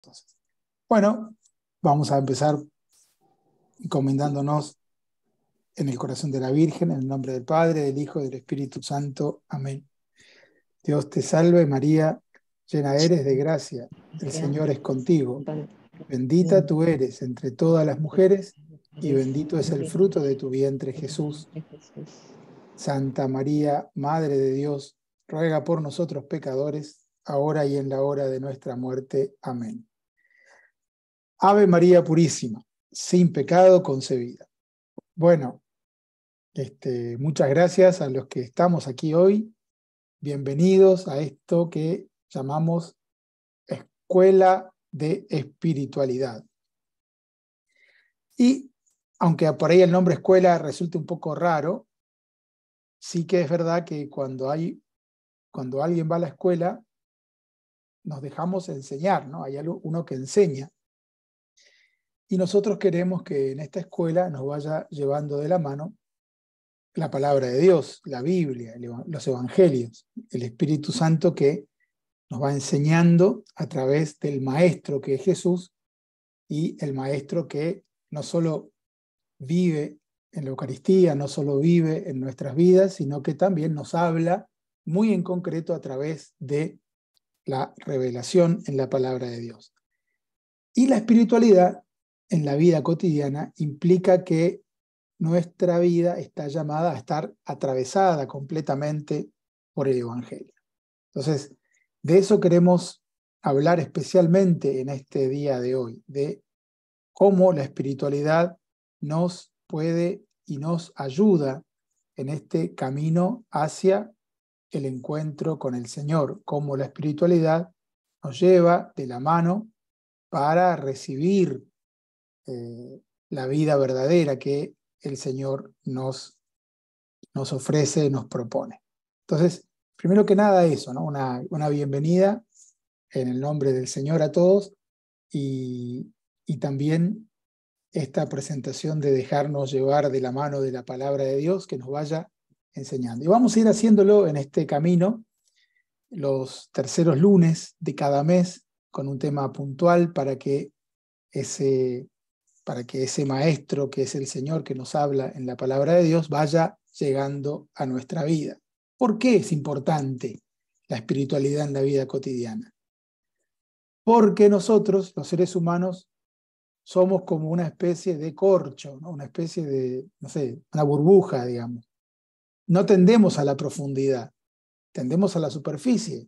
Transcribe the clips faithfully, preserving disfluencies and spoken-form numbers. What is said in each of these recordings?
Entonces, bueno, vamos a empezar encomendándonos en el corazón de la Virgen, en el nombre del Padre, del Hijo y del Espíritu Santo. Amén. Dios te salve María, llena eres de gracia, el Señor es contigo. Bendita tú eres entre todas las mujeres, y bendito es el fruto de tu vientre, Jesús. Santa María, Madre de Dios, ruega por nosotros pecadores, ahora y en la hora de nuestra muerte. Amén. Ave María Purísima, sin pecado concebida. Bueno, este, muchas gracias a los que estamos aquí hoy. Bienvenidos a esto que llamamos Escuela de Espiritualidad. Y aunque por ahí el nombre escuela resulte un poco raro, sí que es verdad que cuando, hay, cuando alguien va a la escuela, nos dejamos enseñar, ¿no? Hay uno que enseña. Y nosotros queremos que en esta escuela nos vaya llevando de la mano la palabra de Dios, la Biblia, los evangelios, el Espíritu Santo que nos va enseñando a través del Maestro que es Jesús, y el Maestro que no solo vive en la Eucaristía, no solo vive en nuestras vidas, sino que también nos habla muy en concreto a través de la revelación en la palabra de Dios. Y la espiritualidad en la vida cotidiana implica que nuestra vida está llamada a estar atravesada completamente por el Evangelio. Entonces, de eso queremos hablar especialmente en este día de hoy, de cómo la espiritualidad nos puede y nos ayuda en este camino hacia el encuentro con el Señor, cómo la espiritualidad nos lleva de la mano para recibir eh, la vida verdadera que el Señor nos, nos ofrece, nos propone. Entonces, primero que nada eso, ¿no? Una, una bienvenida en el nombre del Señor a todos, y, y también esta presentación de dejarnos llevar de la mano de la palabra de Dios que nos vaya enseñando. Y vamos a ir haciéndolo en este camino los terceros lunes de cada mes con un tema puntual para que ese, para que ese maestro que es el Señor que nos habla en la palabra de Dios vaya llegando a nuestra vida. ¿Por qué es importante la espiritualidad en la vida cotidiana? Porque nosotros, los seres humanos, somos como una especie de corcho, ¿no? Una especie de, no sé, una burbuja, digamos. No tendemos a la profundidad, tendemos a la superficie.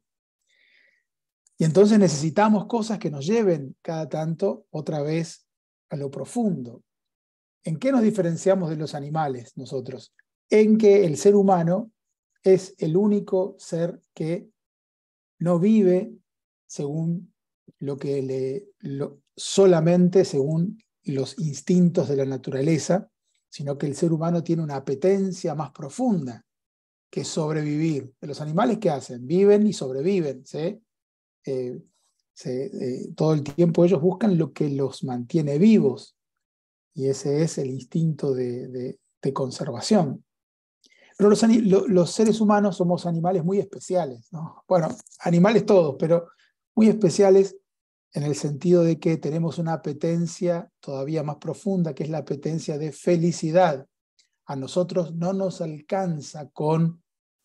Y entonces necesitamos cosas que nos lleven cada tanto otra vez a lo profundo. ¿En qué nos diferenciamos de los animales nosotros? En que el ser humano es el único ser que no vive según lo que le, lo, solamente según los instintos de la naturaleza, sino que el ser humano tiene una apetencia más profunda que sobrevivir. Los animales, ¿qué hacen? Viven y sobreviven, ¿sí? Eh, se, eh, todo el tiempo ellos buscan lo que los mantiene vivos, y ese es el instinto de, de, de conservación. Pero los, lo, los seres humanos somos animales muy especiales, ¿no? Bueno, animales todos, pero muy especiales en el sentido de que tenemos una apetencia todavía más profunda, que es la apetencia de felicidad. A nosotros no nos alcanza con,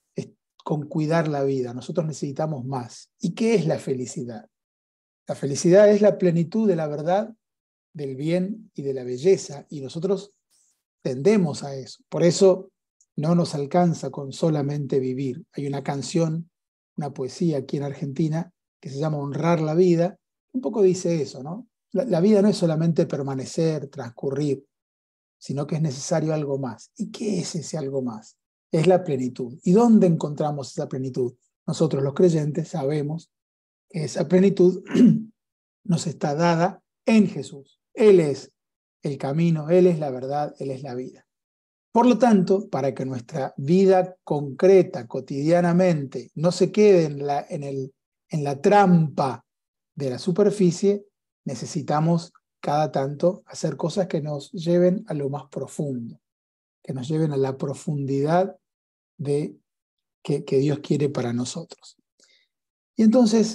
con cuidar la vida, nosotros necesitamos más. ¿Y qué es la felicidad? La felicidad es la plenitud de la verdad, del bien y de la belleza, y nosotros tendemos a eso. Por eso no nos alcanza con solamente vivir. Hay una canción, una poesía aquí en Argentina que se llama Honrar la vida. Un poco dice eso, ¿no? La, la vida no es solamente permanecer, transcurrir, sino que es necesario algo más. ¿Y qué es ese algo más? Es la plenitud. ¿Y dónde encontramos esa plenitud? Nosotros los creyentes sabemos que esa plenitud nos está dada en Jesús. Él es el camino, Él es la verdad, Él es la vida. Por lo tanto, para que nuestra vida concreta, cotidianamente, no se quede en la, en el, en la trampa de la superficie, necesitamos cada tanto hacer cosas que nos lleven a lo más profundo, que nos lleven a la profundidad de, que, que Dios quiere para nosotros. Y entonces,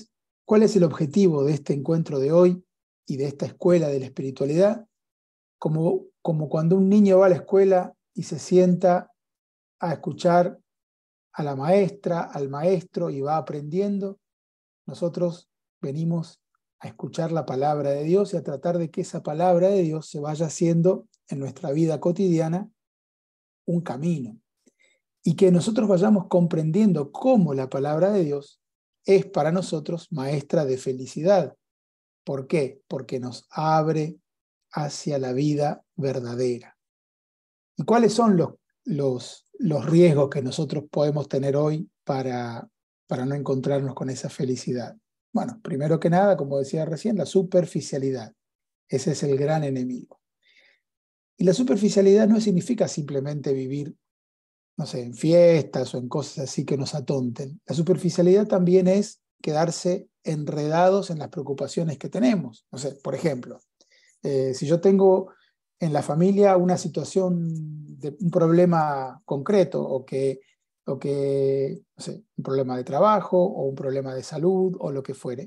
¿Cuál es el objetivo de este encuentro de hoy y de esta escuela de la espiritualidad? Como, como cuando un niño va a la escuela y se sienta a escuchar a la maestra, al maestro y va aprendiendo, nosotros venimos a escuchar la palabra de Dios y a tratar de que esa palabra de Dios se vaya haciendo en nuestra vida cotidiana un camino. Y que nosotros vayamos comprendiendo cómo la palabra de Dios es para nosotros maestra de felicidad. ¿Por qué? Porque nos abre hacia la vida verdadera. ¿Y cuáles son los, los, los riesgos que nosotros podemos tener hoy para, para no encontrarnos con esa felicidad? Bueno, primero que nada, como decía recién, la superficialidad. Ese es el gran enemigo. Y la superficialidad no significa simplemente vivir, no sé, en fiestas o en cosas así que nos atonten. La superficialidad también es quedarse enredados en las preocupaciones que tenemos. No sé, por ejemplo, eh, si yo tengo en la familia una situación de un problema concreto o que, o que no sé, un problema de trabajo o un problema de salud o lo que fuere,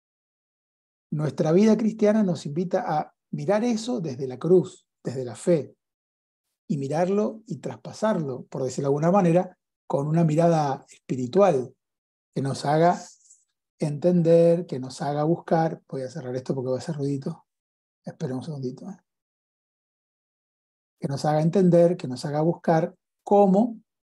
nuestra vida cristiana nos invita a mirar eso desde la cruz, desde la fe, y mirarlo y traspasarlo, por decirlo de alguna manera, con una mirada espiritual que nos haga entender, que nos haga buscar. Voy a cerrar esto porque va a hacer ruidito. Espera un segundito. ¿eh? Que nos haga entender, que nos haga buscar cómo,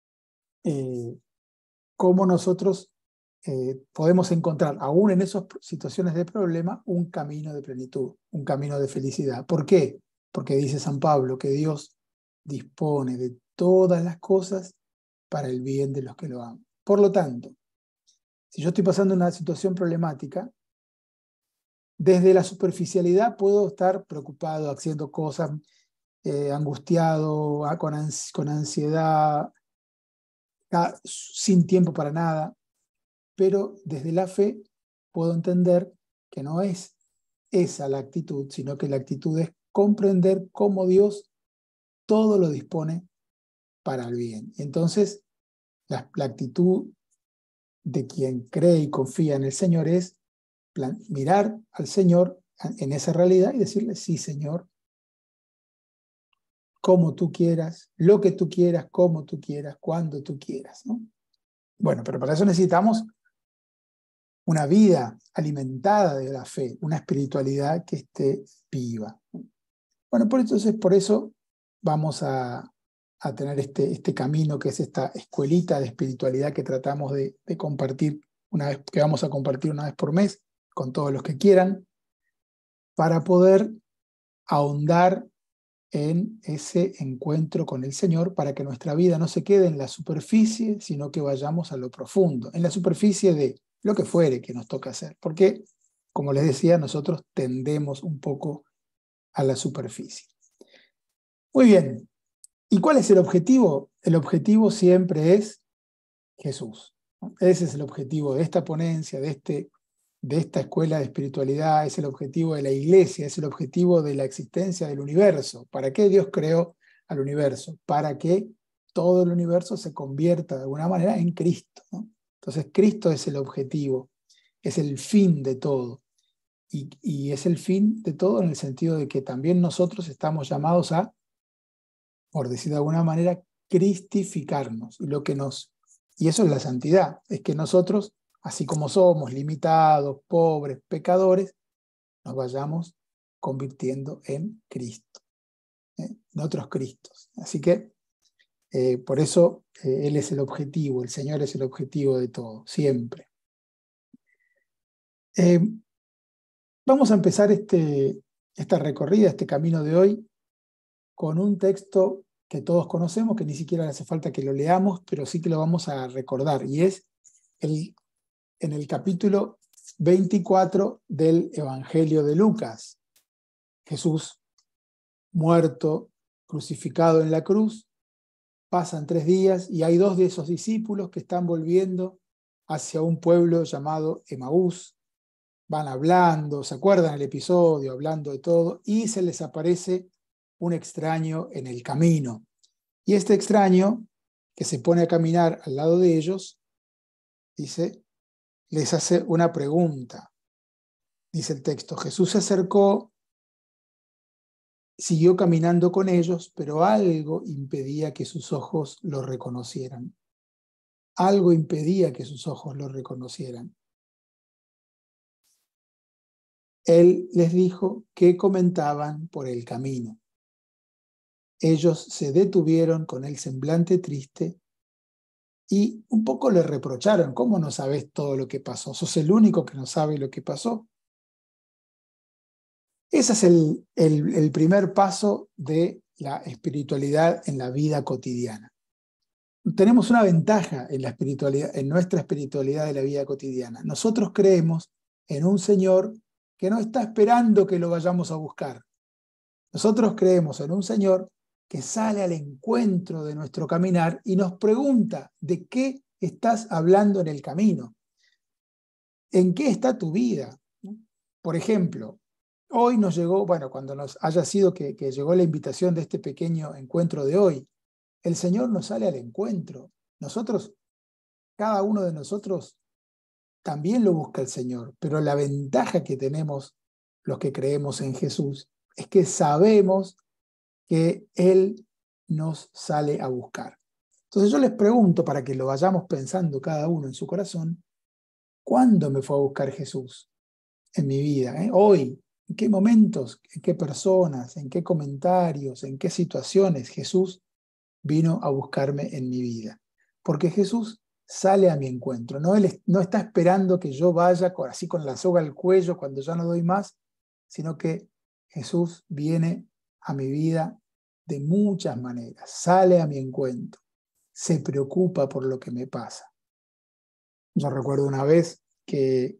eh, cómo nosotros eh, podemos encontrar, aún en esas situaciones de problema, un camino de plenitud, un camino de felicidad. ¿Por qué? Porque dice San Pablo que Dios dispone de todas las cosas para el bien de los que lo aman. Por lo tanto, si yo estoy pasando una situación problemática, desde la superficialidad puedo estar preocupado, haciendo cosas, eh, angustiado, ah, con, ans con ansiedad, ah, sin tiempo para nada, pero desde la fe puedo entender que no es esa la actitud, sino que la actitud es comprender cómo Dios todo lo dispone para el bien. Y entonces la, la actitud de quien cree y confía en el Señor es plan, mirar al Señor en esa realidad y decirle, sí, Señor, como tú quieras, lo que tú quieras, como tú quieras, cuando tú quieras, ¿no? Bueno, pero para eso necesitamos una vida alimentada de la fe, una espiritualidad que esté viva. Bueno, por entonces por eso vamos a, a tener este, este camino que es esta escuelita de espiritualidad que tratamos de, de compartir una vez, que vamos a compartir una vez por mes con todos los que quieran, para poder ahondar en ese encuentro con el Señor, para que nuestra vida no se quede en la superficie, sino que vayamos a lo profundo, en la superficie de lo que fuere que nos toca hacer. Porque, como les decía, nosotros tendemos un poco a la superficie. Muy bien. ¿Y cuál es el objetivo? El objetivo siempre es Jesús. Ese es el objetivo de esta ponencia, de, este, de esta escuela de espiritualidad, es el objetivo de la iglesia, es el objetivo de la existencia del universo. ¿Para qué Dios creó al universo? Para que todo el universo se convierta de alguna manera en Cristo, ¿no? Entonces Cristo es el objetivo, es el fin de todo. Y, y es el fin de todo en el sentido de que también nosotros estamos llamados a, por decir de alguna manera, cristificarnos. Y, lo que nos, y eso es la santidad, es que nosotros, así como somos limitados, pobres, pecadores, nos vayamos convirtiendo en Cristo, ¿eh? en otros Cristos. Así que eh, por eso eh, Él es el objetivo, el Señor es el objetivo de todo, siempre. Eh, vamos a empezar este, esta recorrida, este camino de hoy, con un texto que todos conocemos, que ni siquiera hace falta que lo leamos, pero sí que lo vamos a recordar, y es el, en el capítulo veinticuatro del Evangelio de Lucas. Jesús, muerto, crucificado en la cruz, pasan tres días y hay dos de esos discípulos que están volviendo hacia un pueblo llamado Emaús. Van hablando, ¿se acuerdan el episodio? Hablando de todo, y se les aparece un extraño en el camino. Y este extraño, que se pone a caminar al lado de ellos, dice, les hace una pregunta. Dice el texto, Jesús se acercó, siguió caminando con ellos, pero algo impedía que sus ojos lo reconocieran. Algo impedía que sus ojos lo reconocieran. Él les dijo qué comentaban por el camino. Ellos se detuvieron con el semblante triste y un poco le reprocharon, ¿cómo no sabes todo lo que pasó? ¿Sos el único que no sabe lo que pasó? Ese es el, el, el primer paso de la espiritualidad en la vida cotidiana. Tenemos una ventaja en, la espiritualidad, en nuestra espiritualidad de la vida cotidiana. Nosotros creemos en un Señor que no está esperando que lo vayamos a buscar. Nosotros creemos en un Señor que sale al encuentro de nuestro caminar y nos pregunta de qué estás hablando en el camino. ¿En qué está tu vida? Por ejemplo, hoy nos llegó, bueno, cuando nos haya sido que, que llegó la invitación de este pequeño encuentro de hoy, el Señor nos sale al encuentro. Nosotros, cada uno de nosotros también lo busca el Señor, pero la ventaja que tenemos los que creemos en Jesús es que sabemos que Él nos sale a buscar. Entonces yo les pregunto, para que lo vayamos pensando cada uno en su corazón, ¿cuándo me fue a buscar Jesús en mi vida? ¿Eh? Hoy, ¿en qué momentos, en qué personas, en qué comentarios, en qué situaciones Jesús vino a buscarme en mi vida? Porque Jesús sale a mi encuentro, no, Él no está esperando que yo vaya así con la soga al cuello cuando ya no doy más, sino que Jesús viene a mi vida de muchas maneras, sale a mi encuentro, se preocupa por lo que me pasa. Yo recuerdo una vez que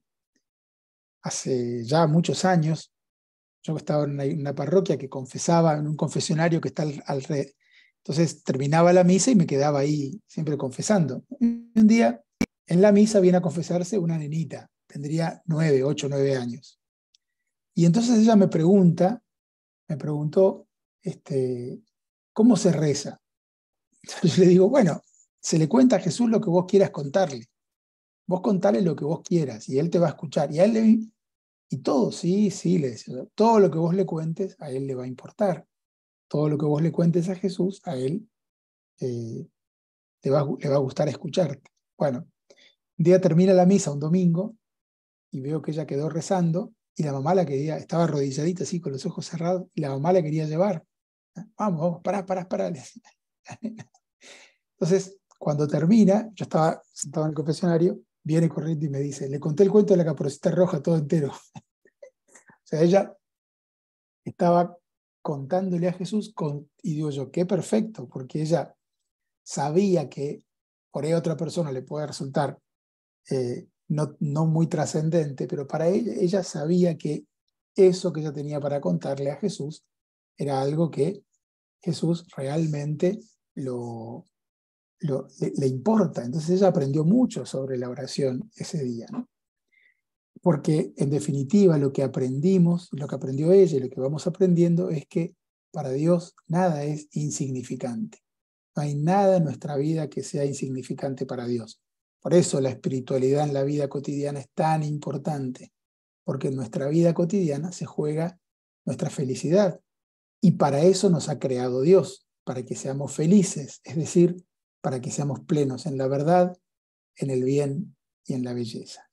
hace ya muchos años, yo estaba en una, una parroquia que confesaba, en un confesionario que está al, alrededor. Entonces terminaba la misa y me quedaba ahí siempre confesando. Y un día en la misa viene a confesarse una nenita, tendría nueve, ocho, nueve años. Y entonces ella me pregunta, me preguntó, este, ¿cómo se reza? Entonces yo le digo, bueno, se le cuenta a Jesús lo que vos quieras contarle. Vos contale lo que vos quieras y Él te va a escuchar. Y a él le, y todo, sí, sí, le decía, todo lo que vos le cuentes a Él le va a importar. Todo lo que vos le cuentes a Jesús, a Él eh, le, va, le va a gustar escucharte. Bueno, un día termina la misa, un domingo, y veo que ella quedó rezando, y la mamá la quería, estaba arrodilladita así con los ojos cerrados, y la mamá la quería llevar. Vamos, vamos, pará, pará, pará. Entonces, cuando termina, yo estaba sentado en el confesionario, viene corriendo y me dice, le conté el cuento de la Caperucita Roja todo entero. O sea, ella estaba contándole a Jesús, con, y digo yo, qué perfecto, porque ella sabía que por ahí a otra persona le puede resultar eh, no, no muy trascendente, pero para ella, ella sabía que eso que ella tenía para contarle a Jesús era algo que Jesús realmente lo, lo, le, le importa. Entonces ella aprendió mucho sobre la oración ese día, ¿no? Porque en definitiva lo que aprendimos, lo que aprendió ella y lo que vamos aprendiendo es que para Dios nada es insignificante. No hay nada en nuestra vida que sea insignificante para Dios. Por eso la espiritualidad en la vida cotidiana es tan importante, porque en nuestra vida cotidiana se juega nuestra felicidad. Y para eso nos ha creado Dios, para que seamos felices, es decir, para que seamos plenos en la verdad, en el bien y en la belleza.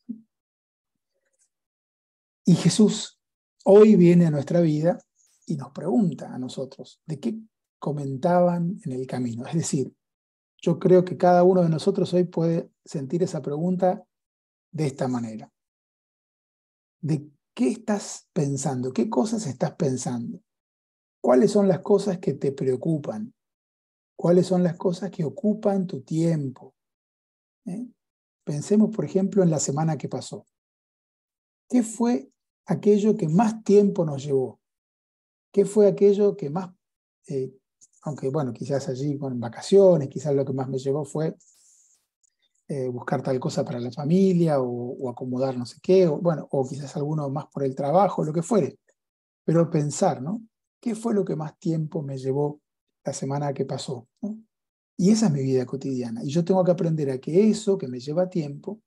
Y Jesús hoy viene a nuestra vida y nos pregunta a nosotros de qué comentaban en el camino. Es decir, yo creo que cada uno de nosotros hoy puede sentir esa pregunta de esta manera. ¿De qué estás pensando? ¿Qué cosas estás pensando? ¿Cuáles son las cosas que te preocupan? ¿Cuáles son las cosas que ocupan tu tiempo? ¿Eh? Pensemos, por ejemplo, en la semana que pasó. ¿Qué fue aquello que más tiempo nos llevó? ¿Qué fue aquello que más, eh, aunque bueno, quizás allí con vacaciones, quizás lo que más me llevó fue eh, buscar tal cosa para la familia o, o acomodar no sé qué, o, bueno, o quizás alguno más por el trabajo, lo que fuere. Pero pensar, ¿no? ¿Qué fue lo que más tiempo me llevó la semana que pasó? ¿No? Y esa es mi vida cotidiana. Y yo tengo que aprender a que eso que me lleva tiempo,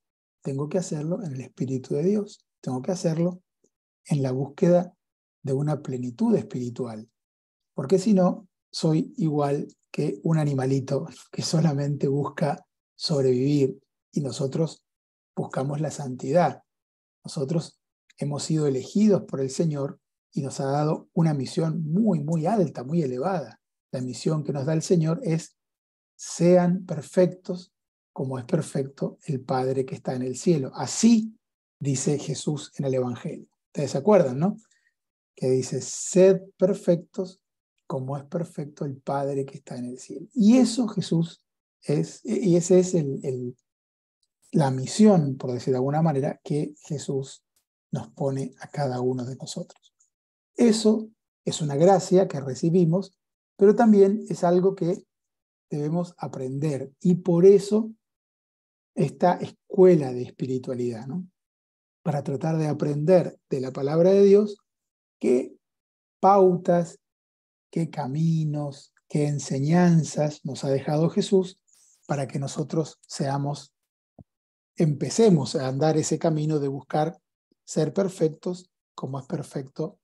tengo que hacerlo en el Espíritu de Dios, tengo que hacerlo en la búsqueda de una plenitud espiritual, porque si no, soy igual que un animalito que solamente busca sobrevivir y nosotros buscamos la santidad. Nosotros hemos sido elegidos por el Señor y nos ha dado una misión muy, muy alta, muy elevada. La misión que nos da el Señor es: sean perfectos como es perfecto el Padre que está en el cielo. Así dice Jesús en el Evangelio. ¿Ustedes se acuerdan, no? Que dice: sed perfectos como es perfecto el Padre que está en el cielo. Y eso Jesús es, y esa es el, el, la misión, por decir de alguna manera, que Jesús nos pone a cada uno de nosotros. Eso es una gracia que recibimos, pero también es algo que debemos aprender, y por eso esta escuela de espiritualidad, ¿no? Para tratar de aprender de la palabra de Dios qué pautas, qué caminos, qué enseñanzas nos ha dejado Jesús para que nosotros seamos, empecemos a andar ese camino de buscar ser perfectos como es perfecto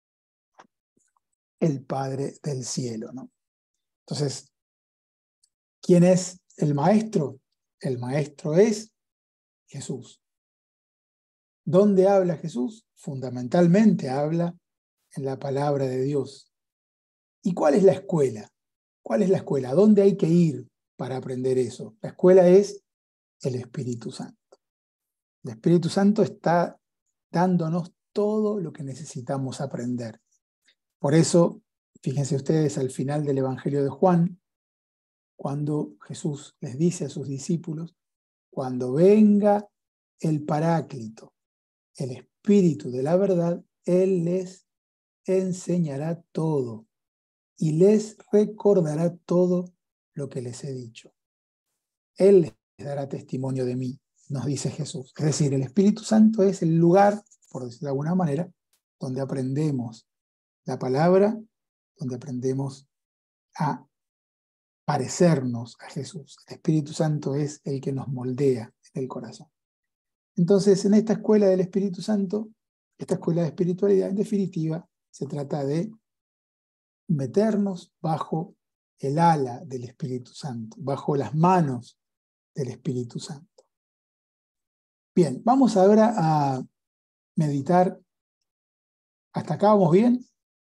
el Padre del cielo, ¿no? Entonces, ¿quién es el maestro? El maestro es Jesús. ¿Dónde habla Jesús? Fundamentalmente habla en la palabra de Dios. ¿Y cuál es la escuela? ¿Cuál es la escuela? ¿A dónde hay que ir para aprender eso? La escuela es el Espíritu Santo. El Espíritu Santo está dándonos todo lo que necesitamos aprender. Por eso, fíjense ustedes al final del Evangelio de Juan, cuando Jesús les dice a sus discípulos: cuando venga el Paráclito, el Espíritu de la verdad, Él les enseñará todo y les recordará todo lo que les he dicho. Él les dará testimonio de mí, nos dice Jesús. Es decir, el Espíritu Santo es el lugar, por decirlo de alguna manera, donde aprendemos la palabra, donde aprendemos a parecernos a Jesús. El Espíritu Santo es el que nos moldea en el corazón. Entonces, en esta escuela del Espíritu Santo, esta escuela de espiritualidad, en definitiva, se trata de meternos bajo el ala del Espíritu Santo, bajo las manos del Espíritu Santo. Bien, vamos ahora a meditar. ¿Hasta acá vamos bien?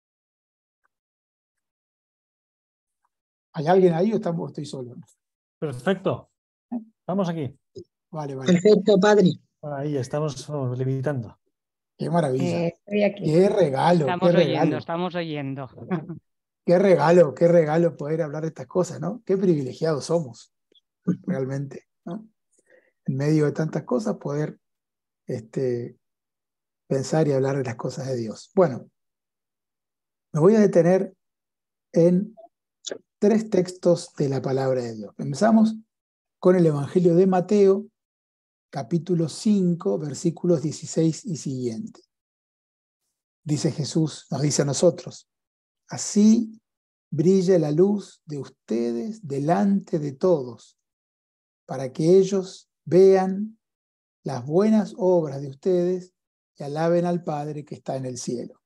¿Hay alguien ahí o estamos, estoy solo? Perfecto. Estamos aquí. Vale, vale. Perfecto, padre. Ahí estamos oh, limitando. Qué maravilla. Eh, estoy aquí. Qué regalo, Estamos qué oyendo, regalo. estamos oyendo. Qué regalo, qué regalo poder hablar de estas cosas, ¿no? Qué privilegiados somos, realmente, ¿no? En medio de tantas cosas, poder este, pensar y hablar de las cosas de Dios. Bueno, me voy a detener en tres textos de la palabra de Dios. Empezamos con el Evangelio de Mateo, capítulo cinco, versículos dieciséis y siguiente. Dice Jesús, nos dice a nosotros: así brille la luz de ustedes delante de todos, para que ellos vean las buenas obras de ustedes y alaben al Padre que está en el cielo.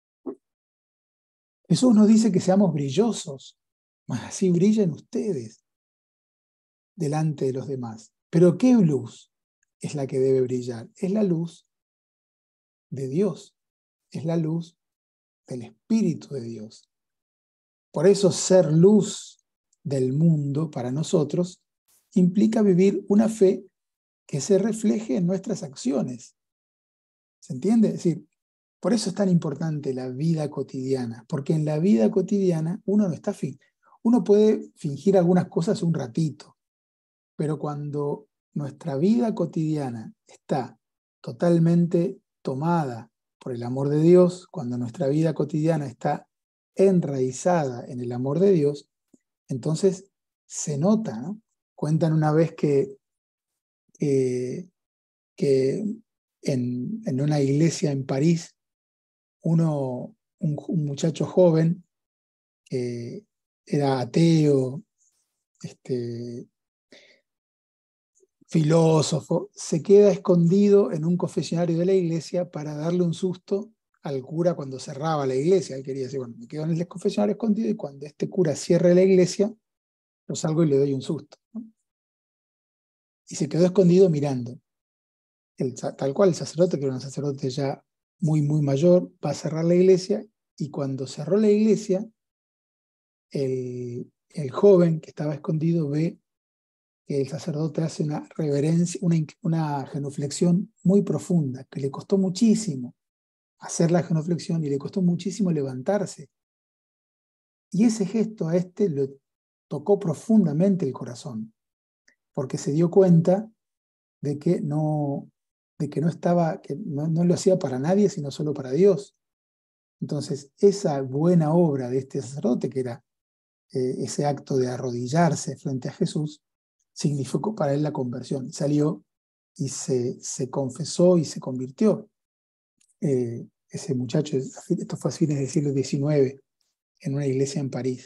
Jesús nos dice que seamos brillosos, mas así brillen ustedes delante de los demás. Pero ¿qué luz es la que debe brillar? Es la luz de Dios, es la luz del Espíritu de Dios. Por eso ser luz del mundo para nosotros implica vivir una fe que se refleje en nuestras acciones. ¿Se entiende? Es decir, por eso es tan importante la vida cotidiana, porque en la vida cotidiana uno no está fin. Uno puede fingir algunas cosas un ratito, pero cuando nuestra vida cotidiana está totalmente tomada por el amor de Dios, cuando nuestra vida cotidiana está enraizada en el amor de Dios, entonces se nota, ¿no? Cuentan una vez que, eh, que en, en una iglesia en París, uno, un, un muchacho joven que era ateo, este, filósofo, se queda escondido en un confesionario de la iglesia para darle un susto al cura cuando cerraba la iglesia. Él quería decir, bueno, me quedo en el confesionario escondido y cuando este cura cierre la iglesia, yo salgo y le doy un susto, ¿no? Y se quedó escondido mirando. El, tal cual el sacerdote, que era un sacerdote ya muy, muy mayor, va a cerrar la iglesia y cuando cerró la iglesia, el, el joven que estaba escondido ve que el sacerdote hace una reverencia, una, una genuflexión muy profunda, que le costó muchísimo hacer la genuflexión y le costó muchísimo levantarse. Y ese gesto a este lo tocó profundamente el corazón, porque se dio cuenta de que no, de que no estaba, que no, no lo hacía para nadie, sino solo para Dios. Entonces, esa buena obra de este sacerdote, que era eh, ese acto de arrodillarse frente a Jesús, significó para él la conversión. Salió y se, se confesó y se convirtió. Eh, ese muchacho, esto fue a fines del siglo diecinueve, en una iglesia en París.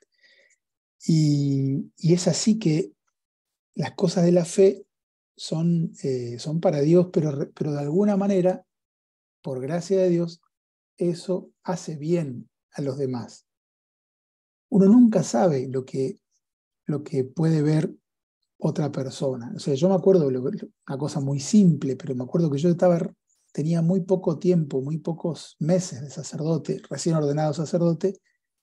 Y, y es así que las cosas de la fe son, eh, son para Dios, pero, pero de alguna manera, por gracia de Dios, eso hace bien a los demás. Uno nunca sabe lo que, lo que puede ver otra persona. O sea, yo me acuerdo, una cosa muy simple, pero me acuerdo que yo estaba, tenía muy poco tiempo, muy pocos meses de sacerdote, recién ordenado sacerdote,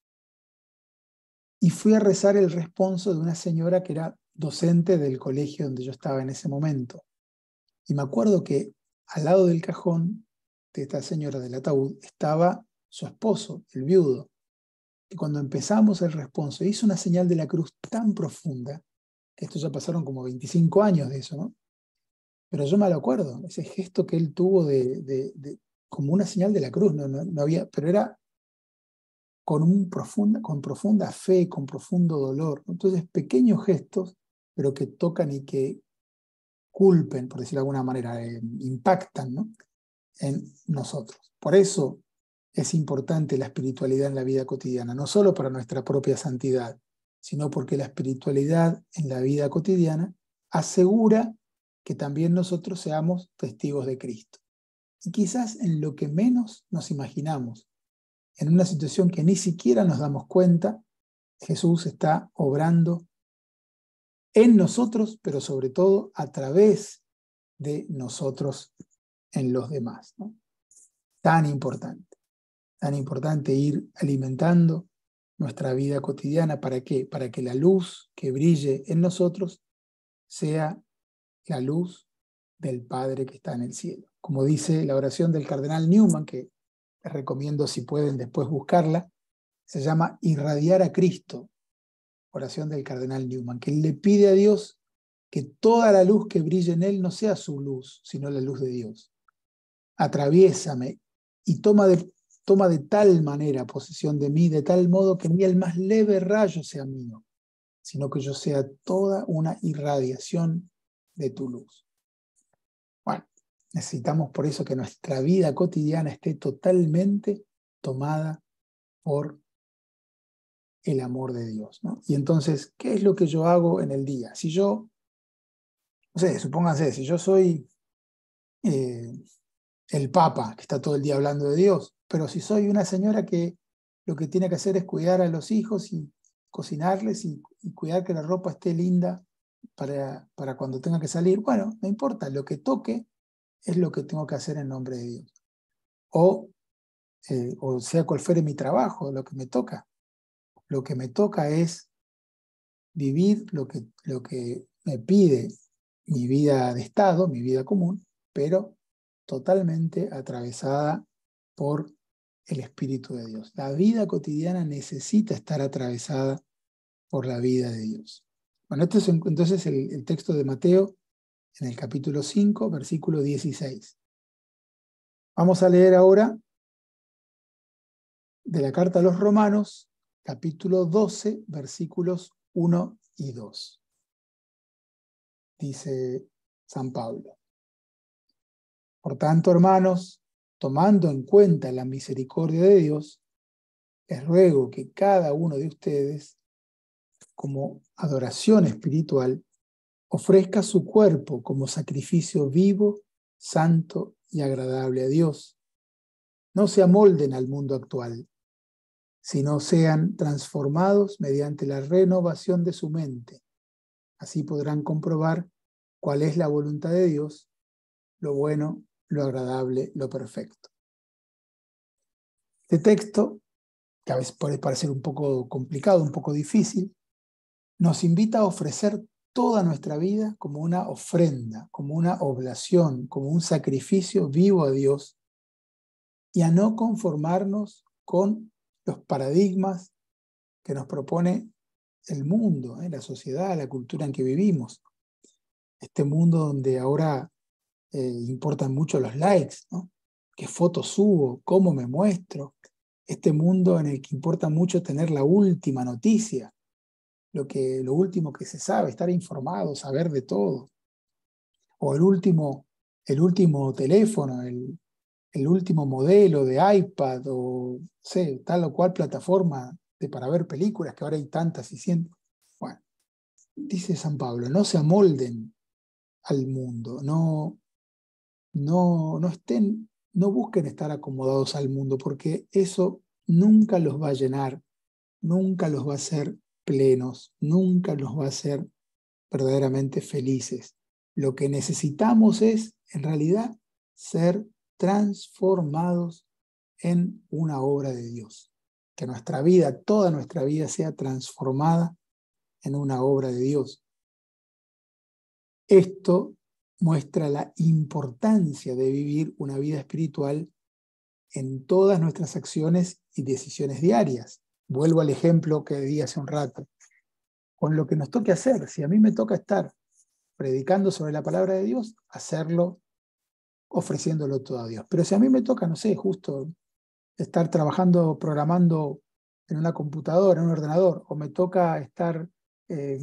y fui a rezar el responso de una señora que era docente del colegio donde yo estaba en ese momento. Y me acuerdo que al lado del cajón de esta señora del ataúd estaba su esposo, el viudo. Y cuando empezamos el responso, hizo una señal de la cruz tan profunda, que esto ya pasaron como veinticinco años de eso, ¿no? Pero yo me lo acuerdo, ese gesto que él tuvo de, de, de como una señal de la cruz, no, no, no había, pero era con, un profunda, con profunda fe, con profundo dolor. Entonces, pequeños gestos, pero que tocan y que culpen, por decirlo de alguna manera, eh, impactan, ¿no?, en nosotros. Por eso es importante la espiritualidad en la vida cotidiana, no solo para nuestra propia santidad, sino porque la espiritualidad en la vida cotidiana asegura que también nosotros seamos testigos de Cristo. Y quizás en lo que menos nos imaginamos, en una situación que ni siquiera nos damos cuenta, Jesús está obrando en nosotros, pero sobre todo a través de nosotros en los demás, ¿no? Tan importante, tan importante ir alimentando nuestra vida cotidiana. ¿Para qué? Para que la luz que brille en nosotros sea la luz del Padre que está en el cielo. Como dice la oración del cardenal Newman, que les recomiendo si pueden después buscarla, se llama Irradiar a Cristo, oración del cardenal Newman, que le pide a Dios que toda la luz que brille en él no sea su luz, sino la luz de Dios. Atraviésame y toma de, toma de tal manera posesión de mí, de tal modo que ni el más leve rayo sea mío, sino que yo sea toda una irradiación de tu luz. Bueno, necesitamos por eso que nuestra vida cotidiana esté totalmente tomada por el amor de Dios, ¿no? Y entonces, ¿qué es lo que yo hago en el día? Si yo, no sé, supónganse, si yo soy eh, el Papa, que está todo el día hablando de Dios, pero si soy una señora que lo que tiene que hacer es cuidar a los hijos y cocinarles y, y cuidar que la ropa esté linda para, para cuando tenga que salir, bueno, no importa, lo que toque es lo que tengo que hacer en nombre de Dios. O, eh, o sea cual fuere mi trabajo, lo que me toca. Lo que me toca es vivir lo que, lo que me pide mi vida de Estado, mi vida común, pero totalmente atravesada por el Espíritu de Dios. La vida cotidiana necesita estar atravesada por la vida de Dios. Bueno, este es entonces el, el texto de Mateo en el capítulo cinco, versículo dieciséis. Vamos a leer ahora de la carta a los Romanos, capítulo doce, versículos uno y dos. Dice San Pablo: por tanto, hermanos, tomando en cuenta la misericordia de Dios, les ruego que cada uno de ustedes, como adoración espiritual, ofrezca su cuerpo como sacrificio vivo, santo y agradable a Dios. No se amolden al mundo actual, sino sean transformados mediante la renovación de su mente. Así podrán comprobar cuál es la voluntad de Dios, lo bueno, lo agradable, lo perfecto. Este texto, que a veces puede parecer un poco complicado, un poco difícil, nos invita a ofrecer toda nuestra vida como una ofrenda, como una oblación, como un sacrificio vivo a Dios, y a no conformarnos con los paradigmas que nos propone el mundo, ¿eh? La sociedad, la cultura en que vivimos. Este mundo donde ahora eh, importan mucho los likes, ¿no? ¿Qué fotos subo? ¿Cómo me muestro? Este mundo en el que importa mucho tener la última noticia, lo, que, lo último que se sabe, estar informado, saber de todo. O el último, el último teléfono, el, el último modelo de iPad o sé, tal o cual plataforma de, para ver películas, que ahora hay tantas y cientos. Bueno, dice San Pablo, no se amolden al mundo, no, no, no estén, no busquen estar acomodados al mundo, porque eso nunca los va a llenar, nunca los va a hacer plenos, nunca los va a hacer verdaderamente felices. Lo que necesitamos es, en realidad, ser transformados en una obra de Dios. Que nuestra vida, toda nuestra vida sea transformada en una obra de Dios. Esto muestra la importancia de vivir una vida espiritual en todas nuestras acciones y decisiones diarias. Vuelvo al ejemplo que di hace un rato. Con lo que nos toque hacer, si a mí me toca estar predicando sobre la palabra de Dios, hacerlo ofreciéndolo todo a Dios. Pero si a mí me toca, no sé, justo estar trabajando, programando en una computadora, en un ordenador, o me toca estar eh,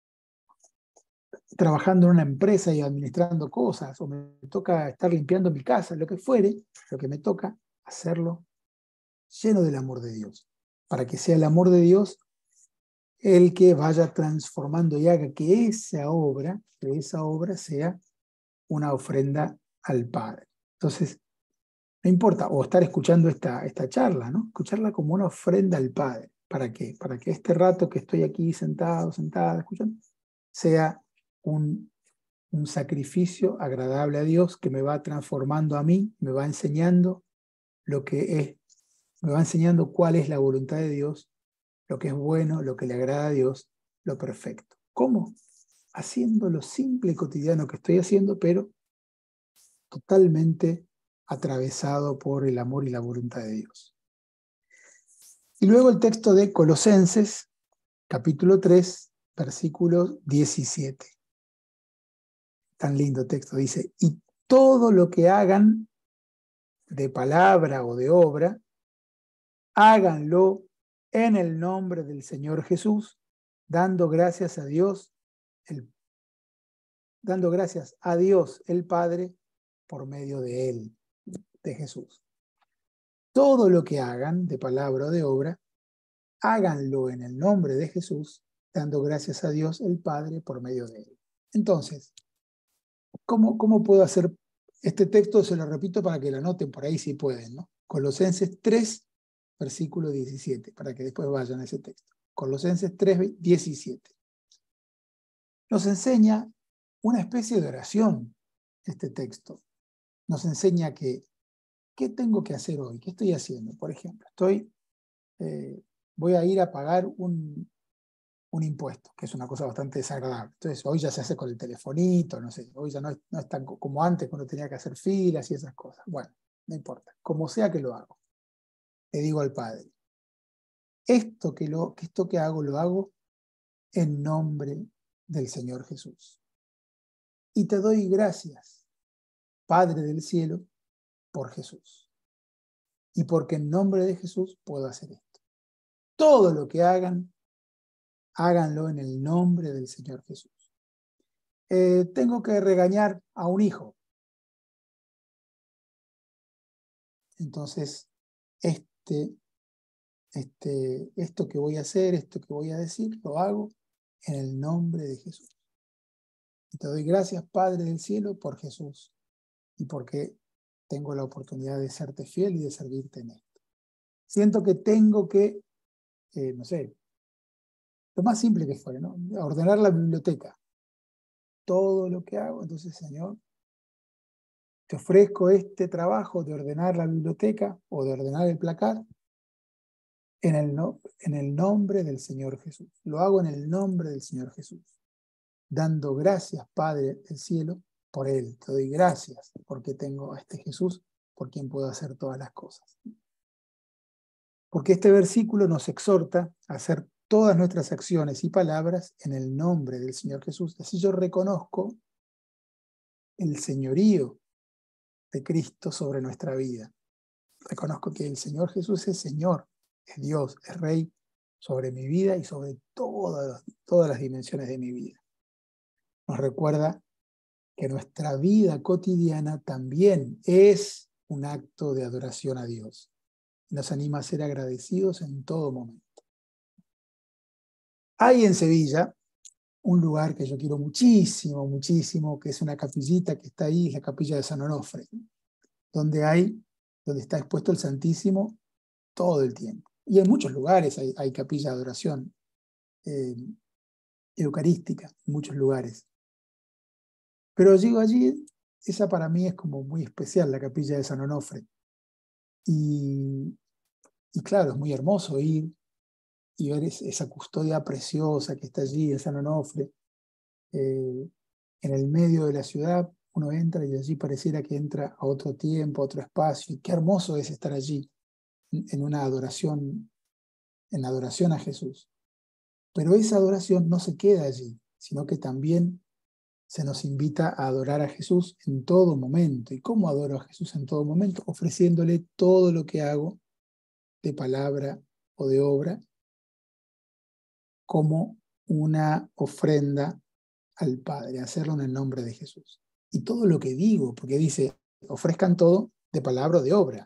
trabajando en una empresa y administrando cosas, o me toca estar limpiando mi casa, lo que fuere, lo que me toca, hacerlo lleno del amor de Dios, para que sea el amor de Dios el que vaya transformando y haga que esa obra, que esa obra sea una ofrenda al Padre. Entonces, no importa, o estar escuchando esta, esta charla, ¿no? Escucharla como una ofrenda al Padre. ¿Para qué? Para que este rato que estoy aquí sentado, sentada, escuchando, sea un, un sacrificio agradable a Dios que me va transformando a mí, me va enseñando lo que es, me va enseñando cuál es la voluntad de Dios, lo que es bueno, lo que le agrada a Dios, lo perfecto. ¿Cómo? Haciendo lo simple y cotidiano que estoy haciendo, pero totalmente atravesado por el amor y la voluntad de Dios. Y luego el texto de Colosenses, capítulo tres, versículo diecisiete. Tan lindo texto, dice, y todo lo que hagan de palabra o de obra, háganlo en el nombre del Señor Jesús, dando gracias a Dios, el, dando gracias a Dios el Padre por medio de Él, de Jesús. Todo lo que hagan de palabra o de obra, háganlo en el nombre de Jesús, dando gracias a Dios el Padre por medio de Él. Entonces, ¿cómo, cómo puedo hacer este texto? Se lo repito para que lo anoten por ahí si pueden, ¿no? Colosenses tres, versículo diecisiete, para que después vayan a ese texto. Colosenses tres, diecisiete. Nos enseña una especie de oración este texto. Nos enseña que, ¿qué tengo que hacer hoy? ¿Qué estoy haciendo? Por ejemplo, estoy, eh, voy a ir a pagar un, un impuesto, que es una cosa bastante desagradable. Entonces, hoy ya se hace con el telefonito, no sé, hoy ya no es, no es tan como antes cuando tenía que hacer filas y esas cosas. Bueno, no importa, como sea que lo hago. Le digo al Padre, esto que, lo, que esto que hago, lo hago en nombre del Señor Jesús. Y te doy gracias, Padre del cielo, por Jesús. Y porque en nombre de Jesús puedo hacer esto. Todo lo que hagan, háganlo en el nombre del Señor Jesús. Eh, tengo que regañar a un hijo. Entonces, este, este, esto que voy a hacer, esto que voy a decir, lo hago en el nombre de Jesús. Y te doy gracias, Padre del cielo, por Jesús y porque tengo la oportunidad de serte fiel y de servirte en esto. Siento que tengo que, eh, no sé, lo más simple que fuera, ¿no? Ordenar la biblioteca. Todo lo que hago, entonces, Señor, te ofrezco este trabajo de ordenar la biblioteca o de ordenar el placar en el, no, en el nombre del Señor Jesús. Lo hago en el nombre del Señor Jesús, dando gracias, Padre del cielo, por Él. Te doy gracias porque tengo a este Jesús por quien puedo hacer todas las cosas. Porque este versículo nos exhorta a hacer todas nuestras acciones y palabras en el nombre del Señor Jesús. Así yo reconozco el señorío de Cristo sobre nuestra vida. Reconozco que el Señor Jesús es Señor, es Dios, es Rey sobre mi vida y sobre todas, todas las dimensiones de mi vida. Nos recuerda que nuestra vida cotidiana también es un acto de adoración a Dios. Nos anima a ser agradecidos en todo momento. Hay en Sevilla un lugar que yo quiero muchísimo, muchísimo, que es una capillita que está ahí, es la capilla de San Onofre, donde hay, donde está expuesto el Santísimo todo el tiempo. Y en muchos lugares hay, hay capilla de adoración eh, eucarística, en muchos lugares. Pero llego allí, esa para mí es como muy especial, la capilla de San Onofre. Y, y claro, es muy hermoso ir y ver es, esa custodia preciosa que está allí en San Onofre. Eh, en el medio de la ciudad, uno entra y allí pareciera que entra a otro tiempo, a otro espacio. Y qué hermoso es estar allí, en una adoración, en adoración a Jesús. Pero esa adoración no se queda allí, sino que también se nos invita a adorar a Jesús en todo momento. ¿Y cómo adoro a Jesús en todo momento? Ofreciéndole todo lo que hago, de palabra o de obra, como una ofrenda al Padre, hacerlo en el nombre de Jesús. Y todo lo que digo, porque dice, ofrezcan todo de palabra o de obra.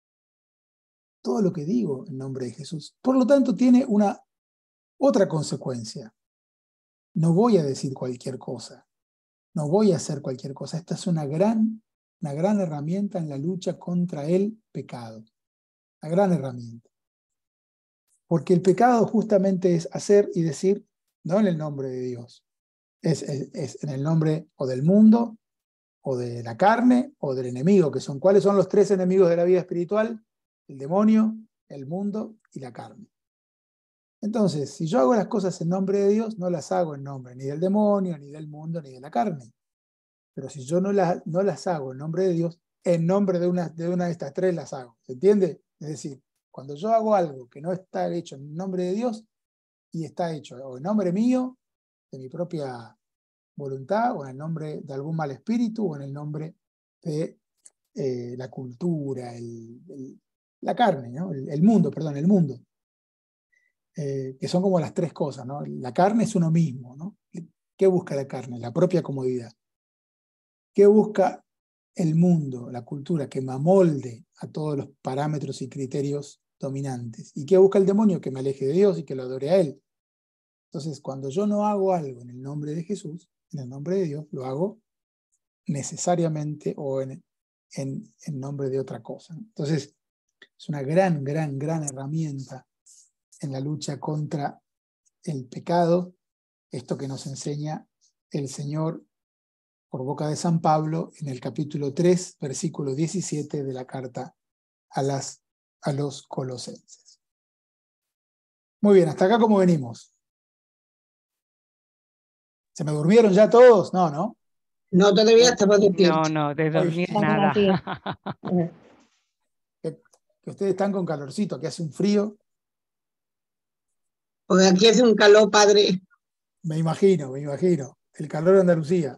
Todo lo que digo en nombre de Jesús. Por lo tanto, tiene una otra consecuencia. No voy a decir cualquier cosa. No voy a hacer cualquier cosa. Esta es una gran, una gran herramienta en la lucha contra el pecado. Una gran herramienta. Porque el pecado justamente es hacer y decir, no en el nombre de Dios. Es, es, es en el nombre o del mundo, o de la carne, o del enemigo, que son, ¿cuáles son los tres enemigos de la vida espiritual? El demonio, el mundo y la carne. Entonces, si yo hago las cosas en nombre de Dios, no las hago en nombre ni del demonio, ni del mundo, ni de la carne. Pero si yo no, la, no las hago en nombre de Dios, en nombre de una, de una de estas tres las hago. ¿Se entiende? Es decir, cuando yo hago algo que no está hecho en nombre de Dios y está hecho o en nombre mío, de mi propia voluntad, o en el nombre de algún mal espíritu, o en el nombre de eh, la cultura, el, el, la carne, ¿no? el, el mundo, perdón, el mundo. Eh, que son como las tres cosas, ¿no? La carne es uno mismo, ¿no? ¿Qué busca la carne? La propia comodidad. ¿Qué busca el mundo, la cultura? Que me amolde a todos los parámetros y criterios dominantes. ¿Y qué busca el demonio? Que me aleje de Dios y que lo adore a Él. Entonces, cuando yo no hago algo en el nombre de Jesús, en el nombre de Dios, lo hago necesariamente o en, en, en nombre de otra cosa. Entonces, es una gran, gran, gran herramienta en la lucha contra el pecado, esto que nos enseña el Señor por boca de San Pablo en el capítulo tres, versículo diecisiete de la carta a, las, a los colosenses. Muy bien, hasta acá cómo venimos. ¿Se me durmieron ya todos? No, ¿no? No, todavía estamos despiertos. No, no, de dormir Hoy, nada. que, que ustedes están con calorcito, que hace un frío. Porque aquí hace un calor, padre. Me imagino, me imagino. El calor de Andalucía.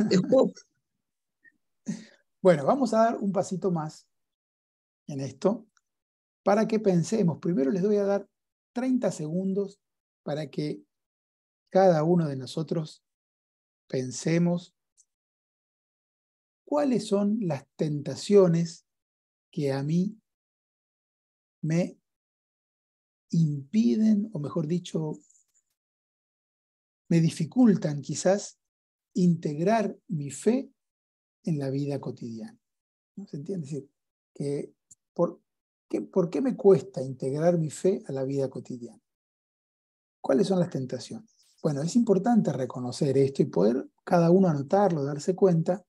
Bueno, vamos a dar un pasito más en esto para que pensemos. Primero les voy a dar treinta segundos para que cada uno de nosotros pensemos cuáles son las tentaciones que a mí me impiden, o mejor dicho, me dificultan quizás integrar mi fe en la vida cotidiana. ¿No se entiende? Es decir, que por, que, ¿por qué me cuesta integrar mi fe a la vida cotidiana? ¿Cuáles son las tentaciones? Bueno, es importante reconocer esto y poder cada uno anotarlo, darse cuenta,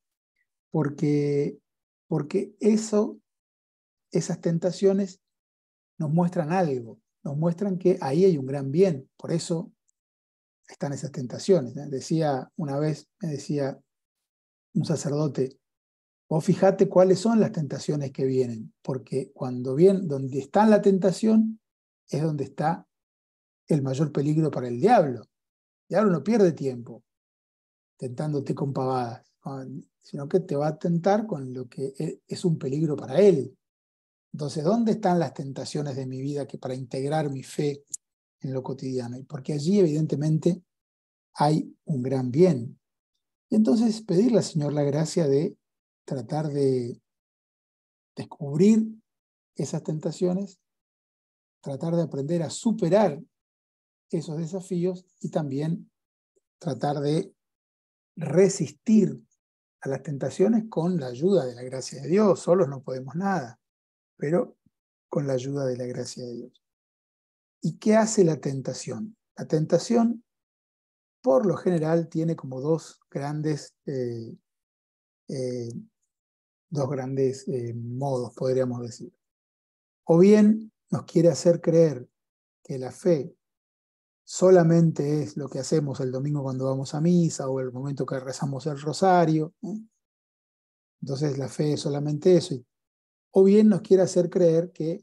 porque, porque eso, esas tentaciones nos muestran algo, nos muestran que ahí hay un gran bien, por eso están esas tentaciones. ¿eh? Decía una vez, me decía un sacerdote, vos fijate cuáles son las tentaciones que vienen, porque cuando viene, donde está la tentación es donde está el mayor peligro para el diablo. El diablo no pierde tiempo tentándote con pavadas, sino que te va a tentar con lo que es un peligro para él. Entonces, ¿dónde están las tentaciones de mi vida que para integrar mi fe en lo cotidiano? Y porque allí, evidentemente, hay un gran bien. Y entonces, pedirle al Señor la gracia de tratar de descubrir esas tentaciones, tratar de aprender a superar esos desafíos y también tratar de resistir a las tentaciones con la ayuda de la gracia de Dios. Solos no podemos nada, pero con la ayuda de la gracia de Dios. ¿Y qué hace la tentación? La tentación, por lo general, tiene como dos grandes, eh, eh, dos grandes eh, modos, podríamos decir. O bien nos quiere hacer creer que la fe solamente es lo que hacemos el domingo cuando vamos a misa o el momento que rezamos el rosario. ¿eh? Entonces la fe es solamente eso. O bien nos quiere hacer creer que,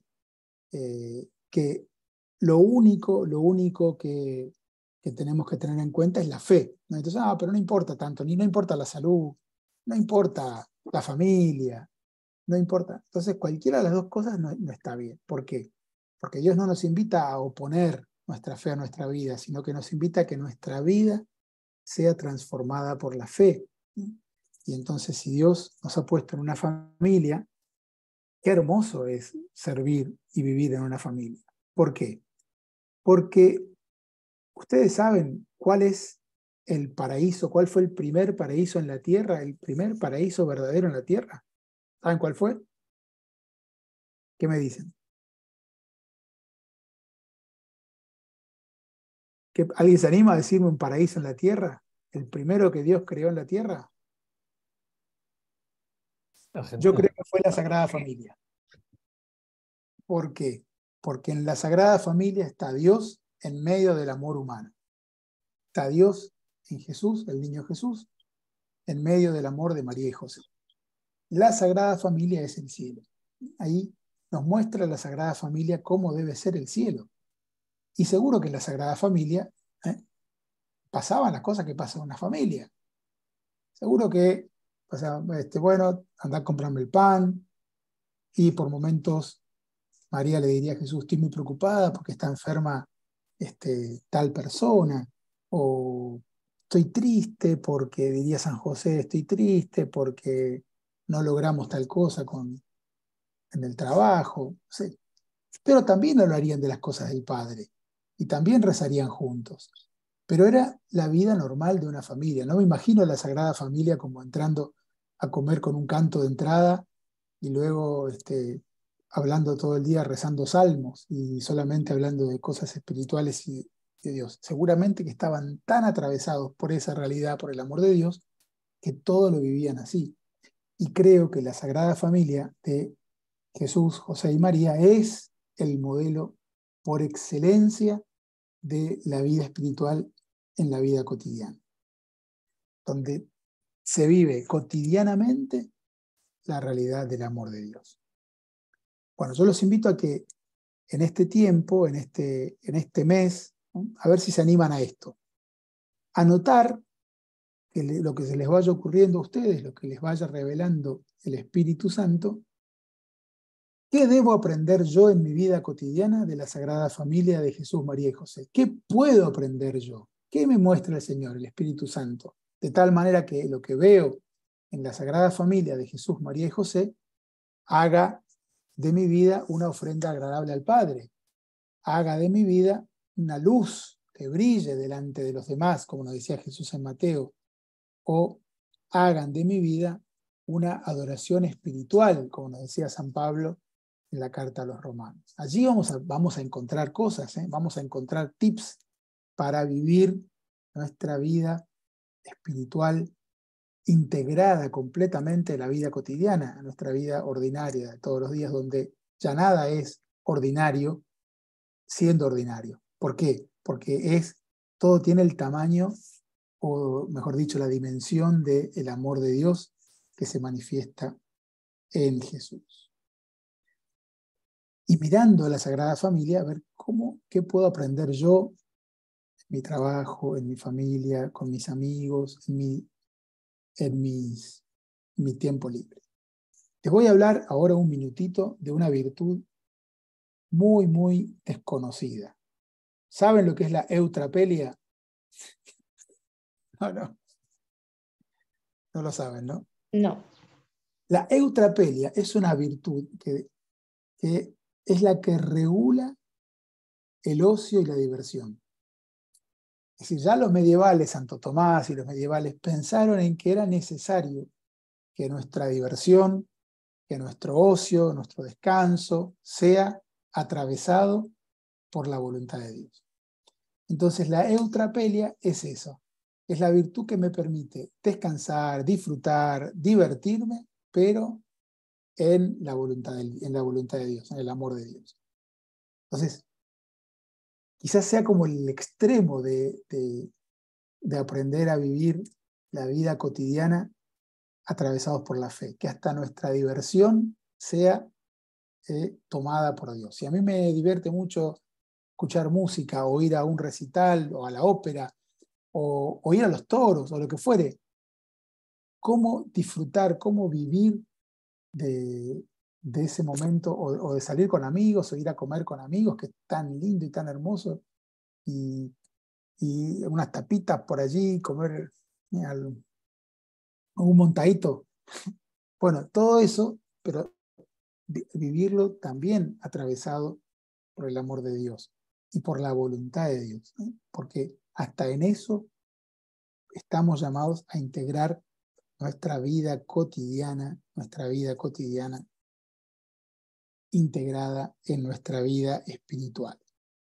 eh, que lo único, lo único que, que tenemos que tener en cuenta es la fe. ¿no? Entonces, ah, pero no importa tanto, ni no importa la salud, no importa la familia, no importa. Entonces cualquiera de las dos cosas no, no está bien. ¿Por qué? Porque Dios no nos invita a oponer nuestra fe a nuestra vida, sino que nos invita a que nuestra vida sea transformada por la fe. Y entonces, si Dios nos ha puesto en una familia, qué hermoso es servir y vivir en una familia. ¿Por qué? Porque ustedes saben cuál es el paraíso, cuál fue el primer paraíso en la tierra, el primer paraíso verdadero en la tierra. ¿Saben cuál fue? ¿Qué me dicen? ¿Que ¿Alguien se anima a decirme un paraíso en la tierra? ¿El primero que Dios creó en la tierra? Yo creo que fue la Sagrada Familia. ¿Por qué? Porque en la Sagrada Familia está Dios en medio del amor humano. Está Dios en Jesús, el niño Jesús, en medio del amor de María y José. La Sagrada Familia es el cielo. Ahí nos muestra la Sagrada Familia cómo debe ser el cielo. Y seguro que en la Sagrada Familia ¿eh? pasaban las cosas que pasan en una familia. Seguro que, o sea, este, bueno, andar a comprarme el pan, y por momentos María le diría a Jesús, estoy muy preocupada porque está enferma este, tal persona, o estoy triste porque, diría San José, estoy triste porque no logramos tal cosa con, en el trabajo. No sé. Pero también hablarían de las cosas del Padre y también rezarían juntos. Pero era la vida normal de una familia. No me imagino a la Sagrada Familia como entrando a comer con un canto de entrada y luego este, hablando todo el día, rezando salmos y solamente hablando de cosas espirituales y de Dios. Seguramente que estaban tan atravesados por esa realidad, por el amor de Dios, que todo lo vivían así. Y creo que la Sagrada Familia de Jesús, José y María es el modelo por excelencia de la vida espiritual en la vida cotidiana, donde se vive cotidianamente la realidad del amor de Dios. Bueno, yo los invito a que en este tiempo, en este, en este mes, ¿no? a ver si se animan a esto. Anotar que le, lo que se les vaya ocurriendo a ustedes, lo que les vaya revelando el Espíritu Santo. ¿Qué debo aprender yo en mi vida cotidiana de la Sagrada Familia de Jesús, María y José? ¿Qué puedo aprender yo? ¿Qué me muestra el Señor, el Espíritu Santo? De tal manera que lo que veo en la Sagrada Familia de Jesús, María y José haga de mi vida una ofrenda agradable al Padre. Haga de mi vida una luz que brille delante de los demás, como nos decía Jesús en Mateo. o hagan de mi vida una adoración espiritual, como nos decía San Pablo en la carta a los romanos. Allí vamos a, vamos a encontrar cosas, ¿eh? Vamos a encontrar tips para vivir nuestra vida espiritual integrada completamente a la vida cotidiana, a nuestra vida ordinaria de todos los días, donde ya nada es ordinario siendo ordinario. ¿Por qué? Porque es, todo tiene el tamaño, o mejor dicho, la dimensión del amor de Dios que se manifiesta en Jesús. Y mirando a la Sagrada Familia, a ver cómo, qué puedo aprender yo en mi trabajo, en mi familia, con mis amigos, en mi, en mis, en mi tiempo libre. Les voy a hablar ahora un minutito de una virtud muy, muy desconocida. ¿Saben lo que es la eutrapelia? No, no. No lo saben, ¿no? No. La eutrapelia es una virtud que, que es la que regula el ocio y la diversión. Es decir, ya los medievales, Santo Tomás y los medievales, pensaron en que era necesario que nuestra diversión, que nuestro ocio, nuestro descanso, sea atravesado por la voluntad de Dios. Entonces la eutrapelia es eso, es la virtud que me permite descansar, disfrutar, divertirme, pero en la voluntad de, en la voluntad de Dios, en el amor de Dios. Entonces, quizás sea como el extremo de, de, de aprender a vivir la vida cotidiana atravesados por la fe, que hasta nuestra diversión sea eh, tomada por Dios. Si a mí me divierte mucho escuchar música o ir a un recital o a la ópera o, o ir a los toros o lo que fuere, cómo disfrutar, cómo vivir de, de ese momento o, o de salir con amigos o ir a comer con amigos, que es tan lindo y tan hermoso, y, y unas tapitas por allí, comer eh, al, un montadito. Bueno, todo eso, pero vivirlo también atravesado por el amor de Dios y por la voluntad de Dios, ¿eh? Porque hasta en eso estamos llamados a integrar nuestra vida cotidiana, nuestra vida cotidiana integrada en nuestra vida espiritual.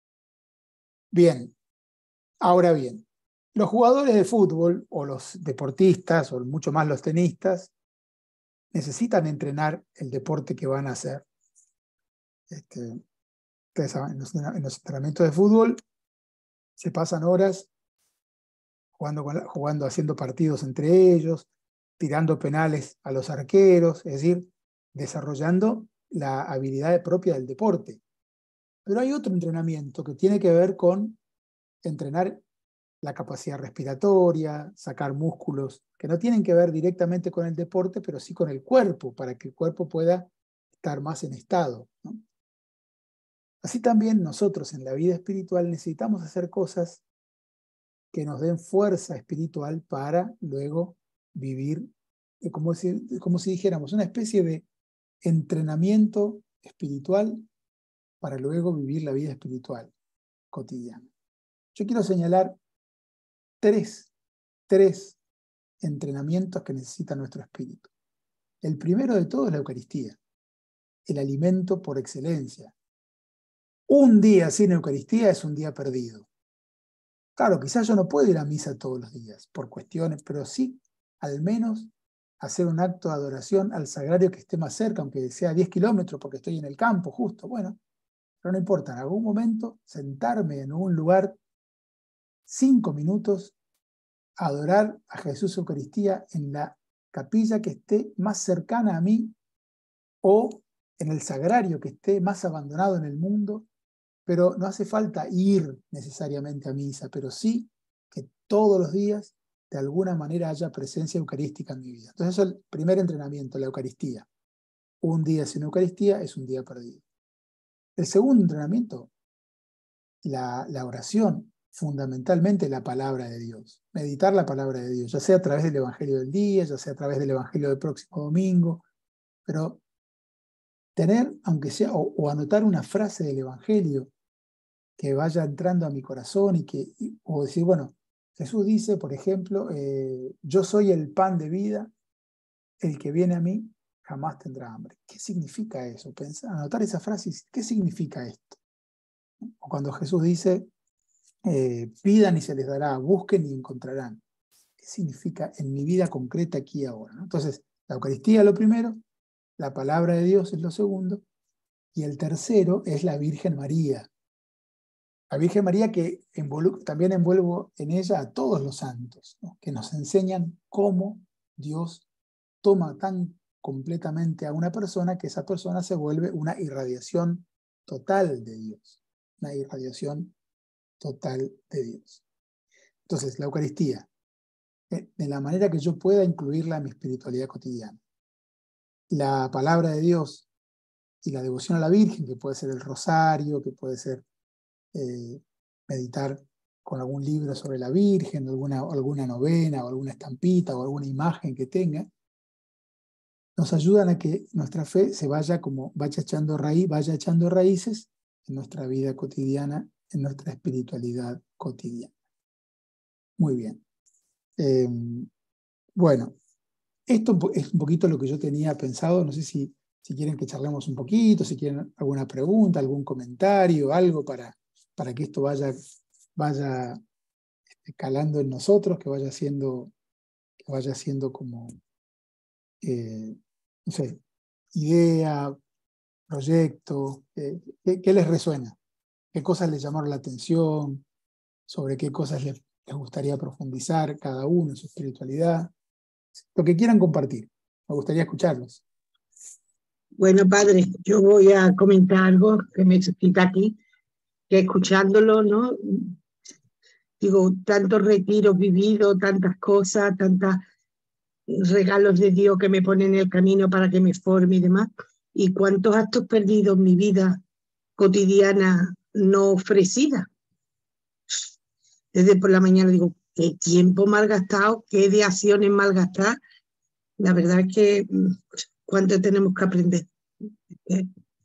Bien, ahora bien, los jugadores de fútbol o los deportistas o mucho más los tenistas necesitan entrenar el deporte que van a hacer. Este, ustedes saben, en los, en los entrenamientos de fútbol se pasan horas jugando, jugando, haciendo partidos entre ellos, tirando penales a los arqueros, es decir, desarrollando la habilidad propia del deporte. Pero hay otro entrenamiento que tiene que ver con entrenar la capacidad respiratoria, sacar músculos que no tienen que ver directamente con el deporte, pero sí con el cuerpo, para que el cuerpo pueda estar más en estado, ¿no? Así también nosotros en la vida espiritual necesitamos hacer cosas que nos den fuerza espiritual para luego vivir, como si, como si dijéramos, una especie de entrenamiento espiritual para luego vivir la vida espiritual cotidiana. Yo quiero señalar tres, tres entrenamientos que necesita nuestro espíritu. El primero de todo es la Eucaristía, el alimento por excelencia. Un día sin Eucaristía es un día perdido. Claro, quizás yo no puedo ir a misa todos los días por cuestiones, pero sí, al menos, hacer un acto de adoración al sagrario que esté más cerca, aunque sea diez kilómetros porque estoy en el campo justo. Bueno, pero no importa, en algún momento sentarme en un lugar cinco minutos a adorar a Jesús Eucaristía en la capilla que esté más cercana a mí o en el sagrario que esté más abandonado en el mundo. Pero no hace falta ir necesariamente a misa, pero sí que todos los días de alguna manera haya presencia eucarística en mi vida. Entonces eso es el primer entrenamiento, la Eucaristía. Un día sin Eucaristía es un día perdido. El segundo entrenamiento, la, la oración, fundamentalmente la palabra de Dios. Meditar la palabra de Dios, ya sea a través del Evangelio del día, ya sea a través del Evangelio del próximo domingo, pero tener, aunque sea, o, o anotar una frase del Evangelio que vaya entrando a mi corazón y que, o decir, bueno, Jesús dice, por ejemplo, eh, yo soy el pan de vida, el que viene a mí jamás tendrá hambre. ¿Qué significa eso? Pensar, anotar esa frase, ¿qué significa esto? O cuando Jesús dice, eh, pidan y se les dará, busquen y encontrarán. ¿Qué significa en mi vida concreta aquí y ahora? ¿No? Entonces, la Eucaristía es lo primero, la palabra de Dios es lo segundo, y el tercero es la Virgen María. La Virgen María que envolu- también envuelvo en ella a todos los santos, ¿no? Que nos enseñan cómo Dios toma tan completamente a una persona que esa persona se vuelve una irradiación total de Dios. Una irradiación total de Dios. Entonces, la Eucaristía, de la manera que yo pueda incluirla en mi espiritualidad cotidiana. La palabra de Dios y la devoción a la Virgen, que puede ser el rosario, que puede ser eh, meditar con algún libro sobre la Virgen, alguna, alguna novena, o alguna estampita, o alguna imagen que tenga, nos ayudan a que nuestra fe se vaya como vaya echando raíz, vaya echando raíces en nuestra vida cotidiana, en nuestra espiritualidad cotidiana. Muy bien. Eh, bueno, esto es un poquito lo que yo tenía pensado. No sé si, si quieren que charlemos un poquito, si quieren alguna pregunta, algún comentario, algo para, para que esto vaya, vaya calando en nosotros, que vaya siendo, que vaya siendo como, eh, no sé, idea, proyecto. Eh, ¿qué, ¿Qué les resuena? ¿Qué cosas les llamaron la atención? ¿Sobre qué cosas les, les gustaría profundizar cada uno en su espiritualidad? Lo que quieran compartir. Me gustaría escucharlos. Bueno, padre, yo voy a comentar algo que me explica aquí, que escuchándolo, ¿no? Digo, tantos retiros vividos, tantas cosas, tantos regalos de Dios que me ponen en el camino para que me forme y demás, y cuántos actos perdidos en mi vida cotidiana no ofrecida. Desde por la mañana digo, qué tiempo mal gastado, qué de acciones mal gastadas. La verdad es que cuánto tenemos que aprender. ¿Eh?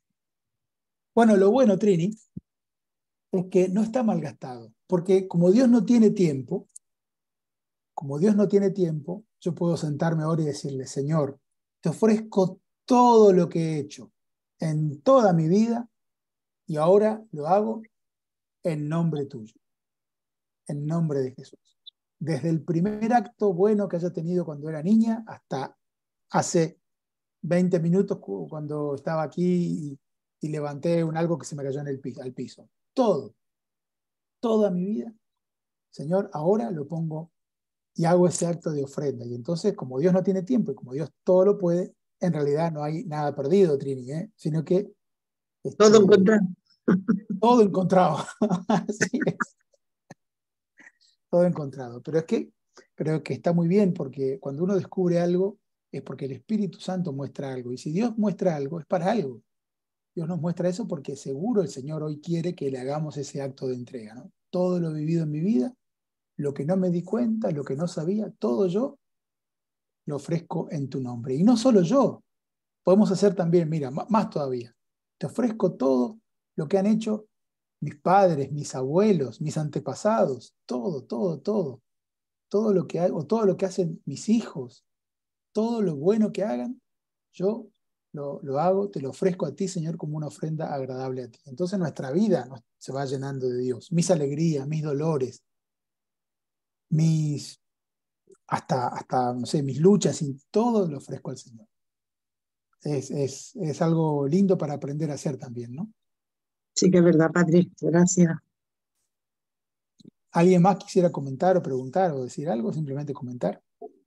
Bueno, lo bueno, Trini, es que no está mal gastado, porque como Dios no tiene tiempo, como Dios no tiene tiempo, yo puedo sentarme ahora y decirle, Señor, te ofrezco todo lo que he hecho en toda mi vida y ahora lo hago en nombre tuyo, en nombre de Jesús. Desde el primer acto bueno que haya tenido cuando era niña hasta hace veinte minutos cuando estaba aquí y, y levanté un algo que se me cayó en el piso, al piso. Todo, toda mi vida, Señor, ahora lo pongo y hago ese acto de ofrenda. Y entonces, como Dios no tiene tiempo y como Dios todo lo puede, en realidad no hay nada perdido, Trini, ¿eh? Sino que este, Todo encontrado. todo encontrado. Así es. Todo encontrado. Pero es que creo que está muy bien porque cuando uno descubre algo es porque el Espíritu Santo muestra algo. Y si Dios muestra algo, es para algo. Dios nos muestra eso porque seguro el Señor hoy quiere que le hagamos ese acto de entrega, ¿no? Todo lo vivido en mi vida, lo que no me di cuenta, lo que no sabía, todo yo lo ofrezco en tu nombre. Y no solo yo, podemos hacer también, mira, más todavía. Te ofrezco todo lo que han hecho mis padres, mis abuelos, mis antepasados, todo, todo, todo. Todo lo que hago, todo lo que hacen mis hijos, todo lo bueno que hagan, yo lo, lo hago, te lo ofrezco a ti, Señor, como una ofrenda agradable a ti. Entonces nuestra vida nos, se va llenando de Dios. Mis alegrías, mis dolores, mis, hasta, hasta, no sé, mis luchas, y todo lo ofrezco al Señor. Es, es, es algo lindo para aprender a hacer también, ¿no? Sí que es verdad, padre. Gracias. ¿Alguien más quisiera comentar o preguntar o decir algo? Simplemente comentar.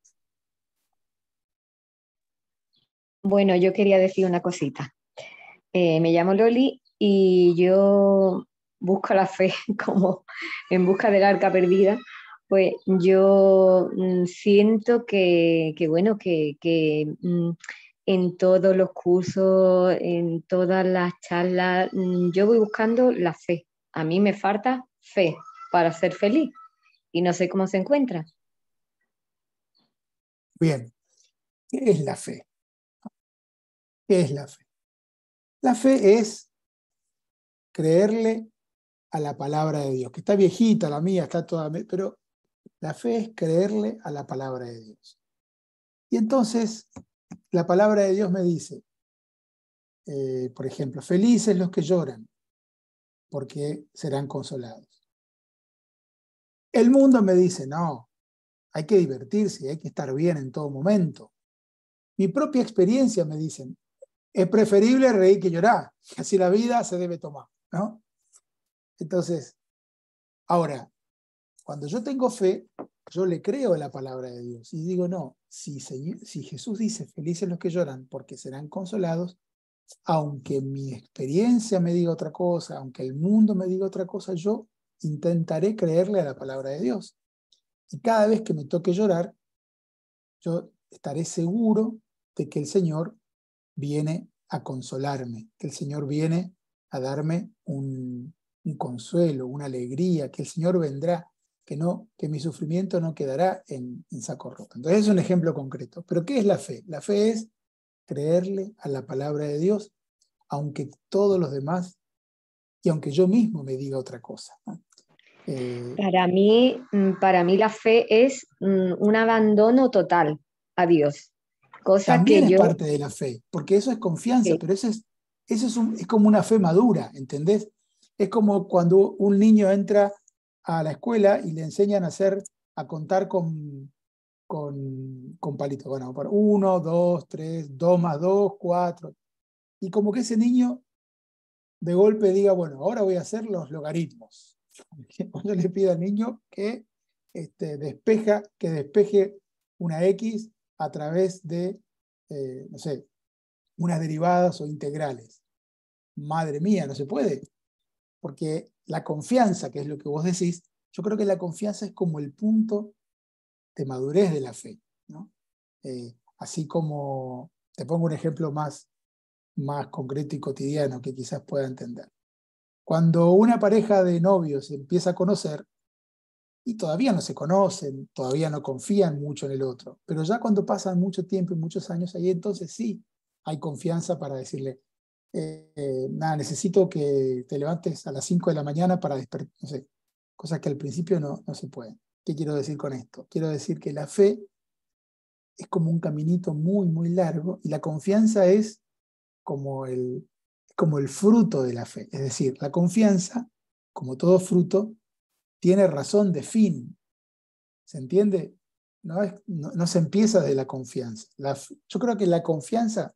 Bueno, yo quería decir una cosita. Eh, me llamo Loli y yo busco la fe como en busca del arca perdida. Pues yo mm, siento que, que bueno, que, que mm, en todos los cursos, en todas las charlas, mm, yo voy buscando la fe. A mí me falta fe para ser feliz y no sé cómo se encuentra. Bien, ¿qué es la fe? ¿Qué es la fe? La fe es creerle a la palabra de Dios, que está viejita la mía, está toda, pero La fe es creerle a la palabra de Dios. Y entonces, la palabra de Dios me dice, eh, por ejemplo, felices los que lloran, porque serán consolados. El mundo me dice, no, hay que divertirse, hay que estar bien en todo momento. Mi propia experiencia me dice, es preferible reír que llorar, así la vida se debe tomar, ¿no? Entonces, ahora, cuando yo tengo fe, yo le creo a la palabra de Dios y digo, no, si, si Jesús dice, felices los que lloran porque serán consolados, aunque mi experiencia me diga otra cosa, aunque el mundo me diga otra cosa, yo intentaré creerle a la palabra de Dios. Y cada vez que me toque llorar, yo estaré seguro de que el Señor viene a consolarme, que el Señor viene a darme un, un consuelo, una alegría, que el Señor vendrá, que, no, que mi sufrimiento no quedará en, en saco roto. Entonces es un ejemplo concreto. ¿Pero qué es la fe? La fe es creerle a la palabra de Dios, aunque todos los demás, y aunque yo mismo me diga otra cosa, ¿no? Eh, Para mí, para mí la fe es un abandono total a Dios, cosa también que es yo... parte de la fe, porque eso es confianza, Sí. pero eso es, eso es, un, es como una fe madura, ¿entendés? Es como cuando un niño entra a la escuela y le enseñan a hacer, a contar con, con, con palitos. Bueno, por uno, dos, tres, dos más dos, cuatro. Y como que ese niño de golpe diga, bueno, ahora voy a hacer los logaritmos. Yo le pido al niño que, este, despeja, que despeje una X a través de, eh, no sé, unas derivadas o integrales. Madre mía, no se puede. Porque la confianza, que es lo que vos decís, yo creo que la confianza es como el punto de madurez de la fe, ¿no? Eh, así como, te pongo un ejemplo más, más concreto y cotidiano que quizás pueda entender. Cuando una pareja de novios se empieza a conocer, y todavía no se conocen, todavía no confían mucho en el otro, pero ya cuando pasan mucho tiempo y muchos años, ahí entonces sí hay confianza para decirle, eh, eh, nada, necesito que te levantes a las cinco de la mañana para despertar, no sé, cosas que al principio no, no se pueden. ¿Qué quiero decir con esto? Quiero decir que la fe es como un caminito muy, muy largo y la confianza es como el, como el fruto de la fe. Es decir, la confianza, como todo fruto, tiene razón de fin. ¿Se entiende? No, es, no, no se empieza de la confianza. La, yo creo que la confianza,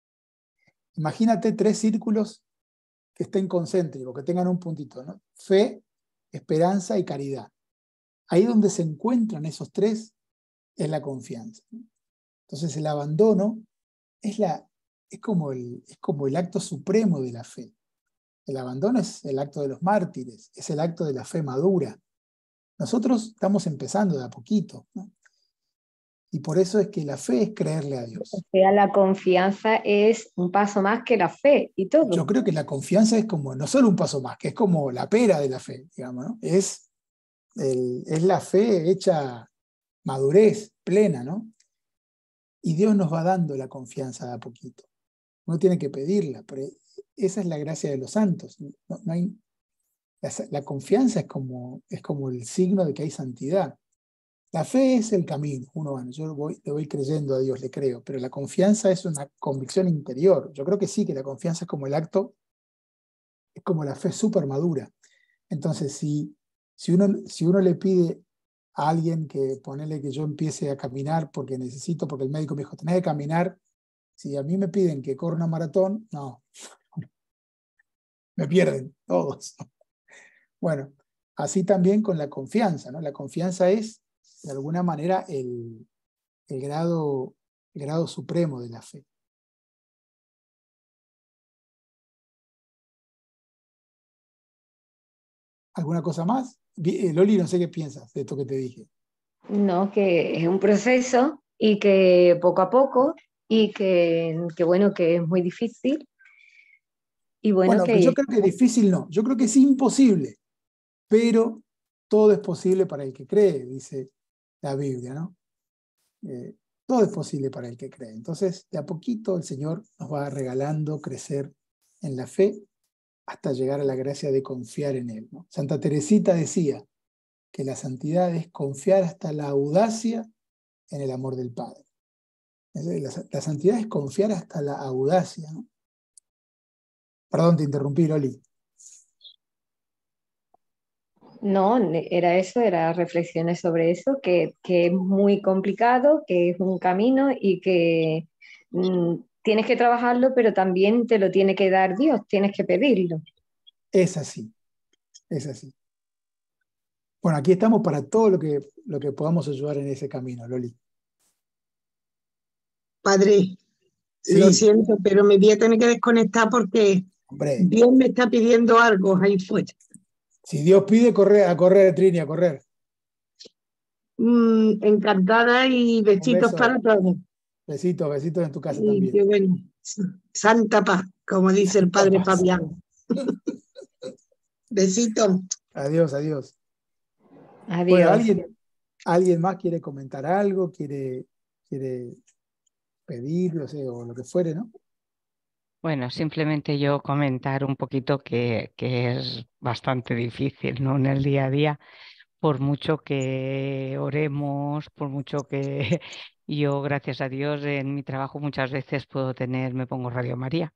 imagínate tres círculos que estén concéntricos, que tengan un puntito, ¿no? Fe, esperanza y caridad. Ahí donde se encuentran esos tres es la confianza, ¿no? Entonces el abandono es, la, es, como el, es como el acto supremo de la fe. El abandono es el acto de los mártires, es el acto de la fe madura. Nosotros estamos empezando de a poquito, ¿no? Y por eso es que la fe es creerle a Dios. O sea, la confianza es un paso más que la fe y todo. Yo creo que la confianza es como, no solo un paso más, que es como la pera de la fe, digamos, ¿no? Es, el, es la fe hecha madurez plena, ¿no? Y Dios nos va dando la confianza de a poquito. Uno tiene que pedirla, pero esa es la gracia de los santos. No, no hay, la, la confianza es como, es como el signo de que hay santidad. La fe es el camino. Uno, bueno, yo voy, le voy creyendo a Dios, le creo, pero la confianza es una convicción interior. Yo creo que sí, que la confianza es como el acto, es como la fe súper madura. Entonces, si, si, uno, si uno le pide a alguien que ponele que yo empiece a caminar porque necesito, porque el médico me dijo, tenés que caminar, si a mí me piden que corra una maratón, no, me pierden todos. Bueno, así también con la confianza, ¿no? La confianza es, de alguna manera, el, el, grado, el grado supremo de la fe. ¿Alguna cosa más? Loli, no sé qué piensas de esto que te dije. No, que es un proceso y que poco a poco y que, que bueno, que es muy difícil. Y bueno, Bueno, pero que yo creo que difícil no, yo creo que es imposible, pero todo es posible para el que cree, dice la Biblia, ¿no? Eh, todo es posible para el que cree. Entonces, de a poquito el Señor nos va regalando crecer en la fe hasta llegar a la gracia de confiar en Él, ¿no? Santa Teresita decía, que la santidad es confiar hasta la audacia en el amor del Padre. La, la santidad es confiar hasta la audacia, ¿no? Perdón, te interrumpí, Loli. No, era eso, era reflexiones sobre eso, que, que es muy complicado, que es un camino y que mm, tienes que trabajarlo, pero también te lo tiene que dar Dios, tienes que pedirlo. Es así, es así. Bueno, aquí estamos para todo lo que, lo que podamos ayudar en ese camino, Loli. Padre, Sí. Lo siento, pero me voy a tener que desconectar porque Hombre, Dios me está pidiendo algo ahí fuera. si Dios pide, correr, a correr, Trini, a correr. Mm, encantada y Un besitos beso. para todos. Besitos, besitos en tu casa Y también. qué bueno. Santa paz, como dice el padre Paz. Fabián. Besitos. Adiós, adiós. Adiós. Bueno, ¿alguien, ¿alguien más quiere comentar algo? ¿Quiere, quiere pedir, no sé, o lo que fuere, no? Bueno, simplemente yo comentar un poquito que, que es bastante difícil, ¿no? En el día a día, por mucho que oremos, por mucho que yo, gracias a Dios, en mi trabajo muchas veces puedo tener, me pongo Radio María.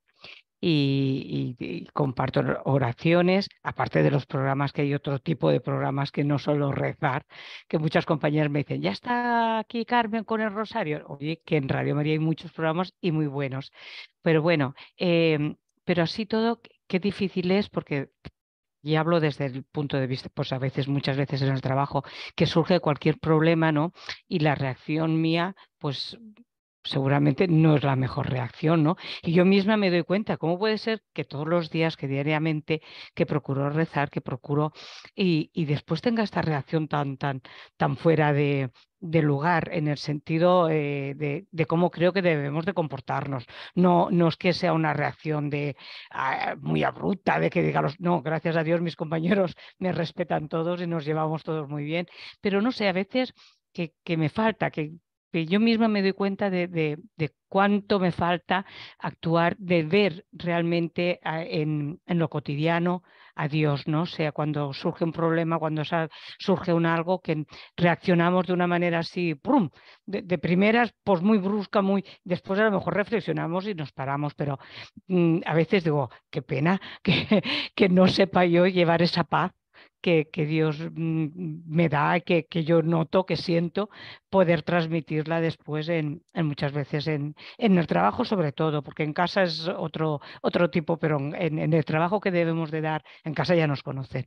Y, y- y comparto oraciones, aparte de los programas, que hay otro tipo de programas que no solo rezar, que muchas compañeras me dicen, ya está aquí Carmen con el rosario. Oye, que en Radio María hay muchos programas y muy buenos. Pero bueno, em, pero así todo, qué difícil es porque... Y hablo desde el punto de vista, pues a veces, muchas veces en el trabajo, que surge cualquier problema, ¿no? Y la reacción mía, pues seguramente no es la mejor reacción, ¿no? Y yo misma me doy cuenta, ¿cómo puede ser que todos los días, que diariamente, que procuro rezar, que procuro, y, y después tenga esta reacción tan, tan, tan fuera de, de lugar, en el sentido eh, de, de cómo creo que debemos de comportarnos? No, no es que sea una reacción de ah, muy abrupta, de que digamos, no, gracias a Dios mis compañeros me respetan todos y nos llevamos todos muy bien, pero no sé, a veces que, que me falta, que que yo misma me doy cuenta de, de- de cuánto me falta actuar, de ver realmente a- en, en lo cotidiano a Dios, ¿no? O sea, cuando surge un problema, cuando sa- surge un algo, que reaccionamos de una manera así, ¡prum! De, de primeras, pues muy brusca, muy... Después a lo mejor reflexionamos y nos paramos, pero mm, a veces digo, qué pena que, que no sepa yo llevar esa paz que, que Dios mm, me da, que, que yo noto, que siento, poder transmitirla después en, en muchas veces en, en el trabajo sobre todo, porque en casa es otro, otro tipo, pero en, en el trabajo que debemos de dar, en casa ya nos conocen,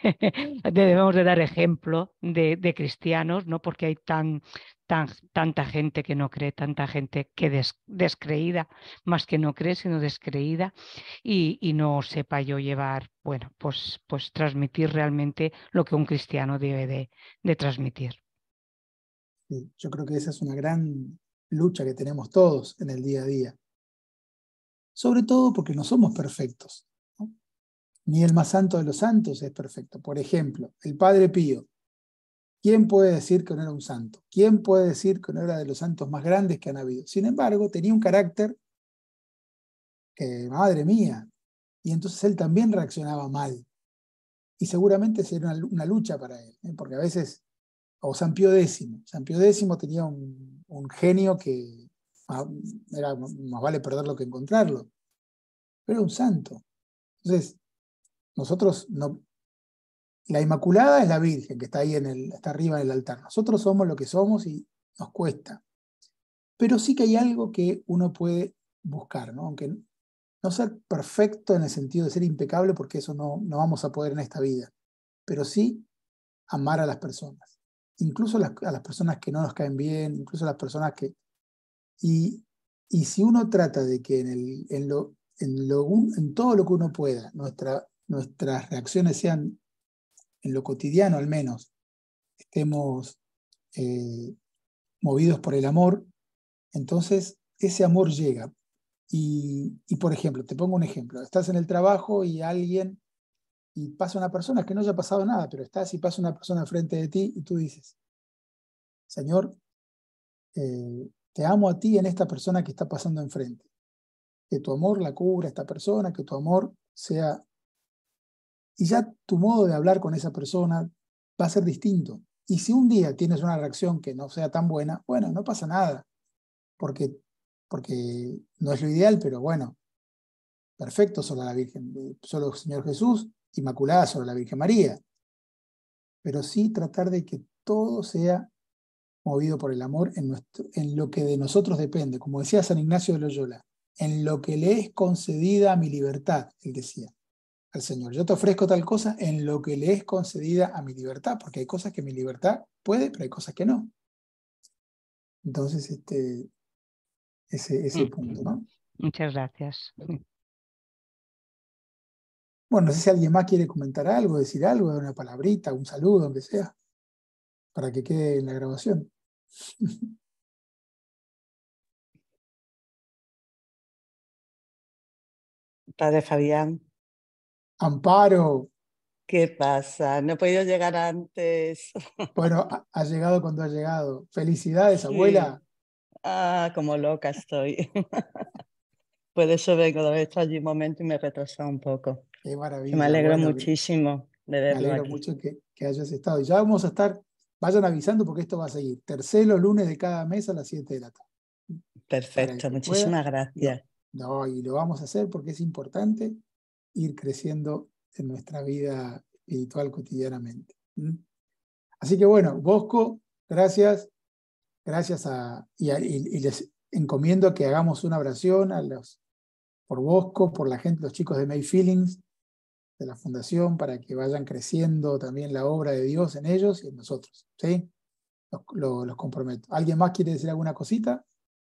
debemos de dar ejemplo de, de cristianos, ¿no? Porque hay tan, tan, tanta gente que no cree, tanta gente que des, descreída, más que no cree, sino descreída, y, y no sepa yo llevar, bueno, pues, pues transmitir realmente lo que un cristiano debe de, de transmitir. Sí, yo creo que esa es una gran lucha que tenemos todos en el día a día. Sobre todo porque no somos perfectos, ¿no? Ni el más santo de los santos es perfecto. Por ejemplo, el Padre Pío. ¿Quién puede decir que no era un santo? ¿Quién puede decir que no era de los santos más grandes que han habido? Sin embargo, tenía un carácter que, madre mía, y entonces él también reaccionaba mal. Y seguramente sería una, una lucha para él, ¿eh? Porque a veces, o San Pío X, San Pío X tenía un, un genio que ah, era, más vale perderlo que encontrarlo, pero era un santo. Entonces, nosotros no... La Inmaculada es la Virgen que está ahí en el, está arriba en el altar. Nosotros somos lo que somos y nos cuesta. Pero sí que hay algo que uno puede buscar, ¿no? Aunque no ser perfecto en el sentido de ser impecable, porque eso no, no vamos a poder en esta vida, pero sí amar a las personas, incluso a las, a las personas que no nos caen bien, incluso a las personas que... Y, y si uno trata de que en, el, en, lo, en, lo, en todo lo que uno pueda, nuestra, nuestras reacciones sean, en lo cotidiano al menos, estemos eh, movidos por el amor, entonces ese amor llega. Y, y, por ejemplo, te pongo un ejemplo, estás en el trabajo y alguien, y pasa una persona, que no haya pasado nada, pero estás y pasa una persona enfrente de ti y tú dices, Señor, eh, te amo a ti en esta persona que está pasando enfrente, que tu amor la cubra a esta persona, que tu amor sea... Y ya tu modo de hablar con esa persona va a ser distinto. Y si un día tienes una reacción que no sea tan buena, bueno, no pasa nada, porque, porque no es lo ideal, pero bueno, perfecto, solo la Virgen, solo Señor Jesús, Inmaculada, solo la Virgen María. Pero sí tratar de que todo sea movido por el amor en, nuestro, en lo que de nosotros depende. Como decía San Ignacio de Loyola, en lo que le es concedida mi libertad, él decía al Señor. Yo te ofrezco tal cosa en lo que le es concedida a mi libertad, porque hay cosas que mi libertad puede, pero hay cosas que no. Entonces, este, ese, ese Mm. punto, ¿no? Muchas gracias. Bueno, no sé si alguien más quiere comentar algo, decir algo, dar una palabrita, un saludo, aunque sea, para que quede en la grabación. Padre Fabián, Amparo, ¿qué pasa? No he podido llegar antes. bueno, ha, ha llegado cuando ha llegado. Felicidades, Sí. abuela. Ah, como loca estoy. Por eso vengo de haber estado allí un momento y me he retrasado un poco. Qué Que maravilla. me alegro Bueno, muchísimo de me verlo alegro aquí. mucho que, que hayas estado. Y ya vamos a estar, vayan avisando porque esto va a seguir. Tercero lunes de cada mes a las siete de la tarde. Para el Perfecto, que pueda. muchísimas gracias. No, no, y lo vamos a hacer porque es importante ir creciendo en nuestra vida espiritual cotidianamente. ¿Mm? Así que bueno, Bosco, gracias. Gracias a, y, a, y, y les encomiendo que hagamos una oración a los, por Bosco, por la gente, los chicos de May Feelings, de la Fundación, para que vayan creciendo también la obra de Dios en ellos y en nosotros. ¿Sí? Los, los, los comprometo. ¿Alguien más quiere decir alguna cosita?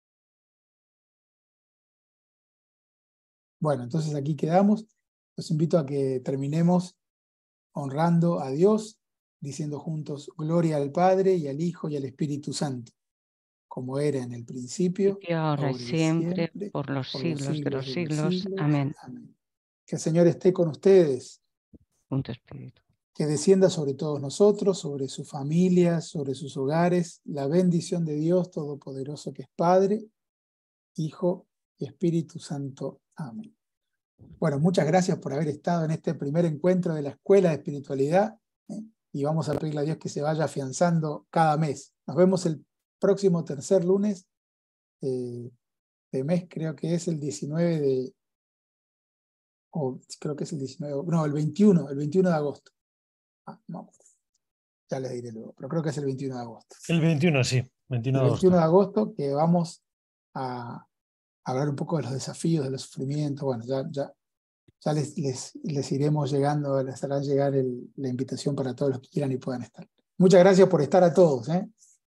Bueno, entonces aquí quedamos. Los invito a que terminemos honrando a Dios, diciendo juntos, gloria al Padre y al Hijo y al Espíritu Santo, como era en el principio, Y ahora y ahora y siempre, siempre, por los por los siglos de siglos los de los siglos. siglos. Amén. Amén. Que el Señor esté con ustedes, Punto espíritu. que descienda sobre todos nosotros, sobre sus familias, sobre sus hogares, la bendición de Dios Todopoderoso, que es Padre, Hijo y Espíritu Santo. Amén. Bueno, muchas gracias por haber estado en este primer encuentro de la Escuela de Espiritualidad, ¿eh? Y vamos a pedirle a Dios que se vaya afianzando cada mes. Nos vemos el próximo tercer lunes eh, de mes, creo que es el diecinueve de, o creo que es el diecinueve, no, el veintiuno, el veintiuno de agosto. Ah, no, ya les diré luego, pero creo que es el veintiuno de agosto. El veintiuno, sí, veintiuno El de veintiuno de agosto. agosto, que vamos a hablar un poco de los desafíos, de los sufrimientos. Bueno, ya, ya, ya les, les, les iremos llegando, les hará llegar el, la invitación para todos los que quieran y puedan estar. Muchas gracias por estar a todos, ¿eh?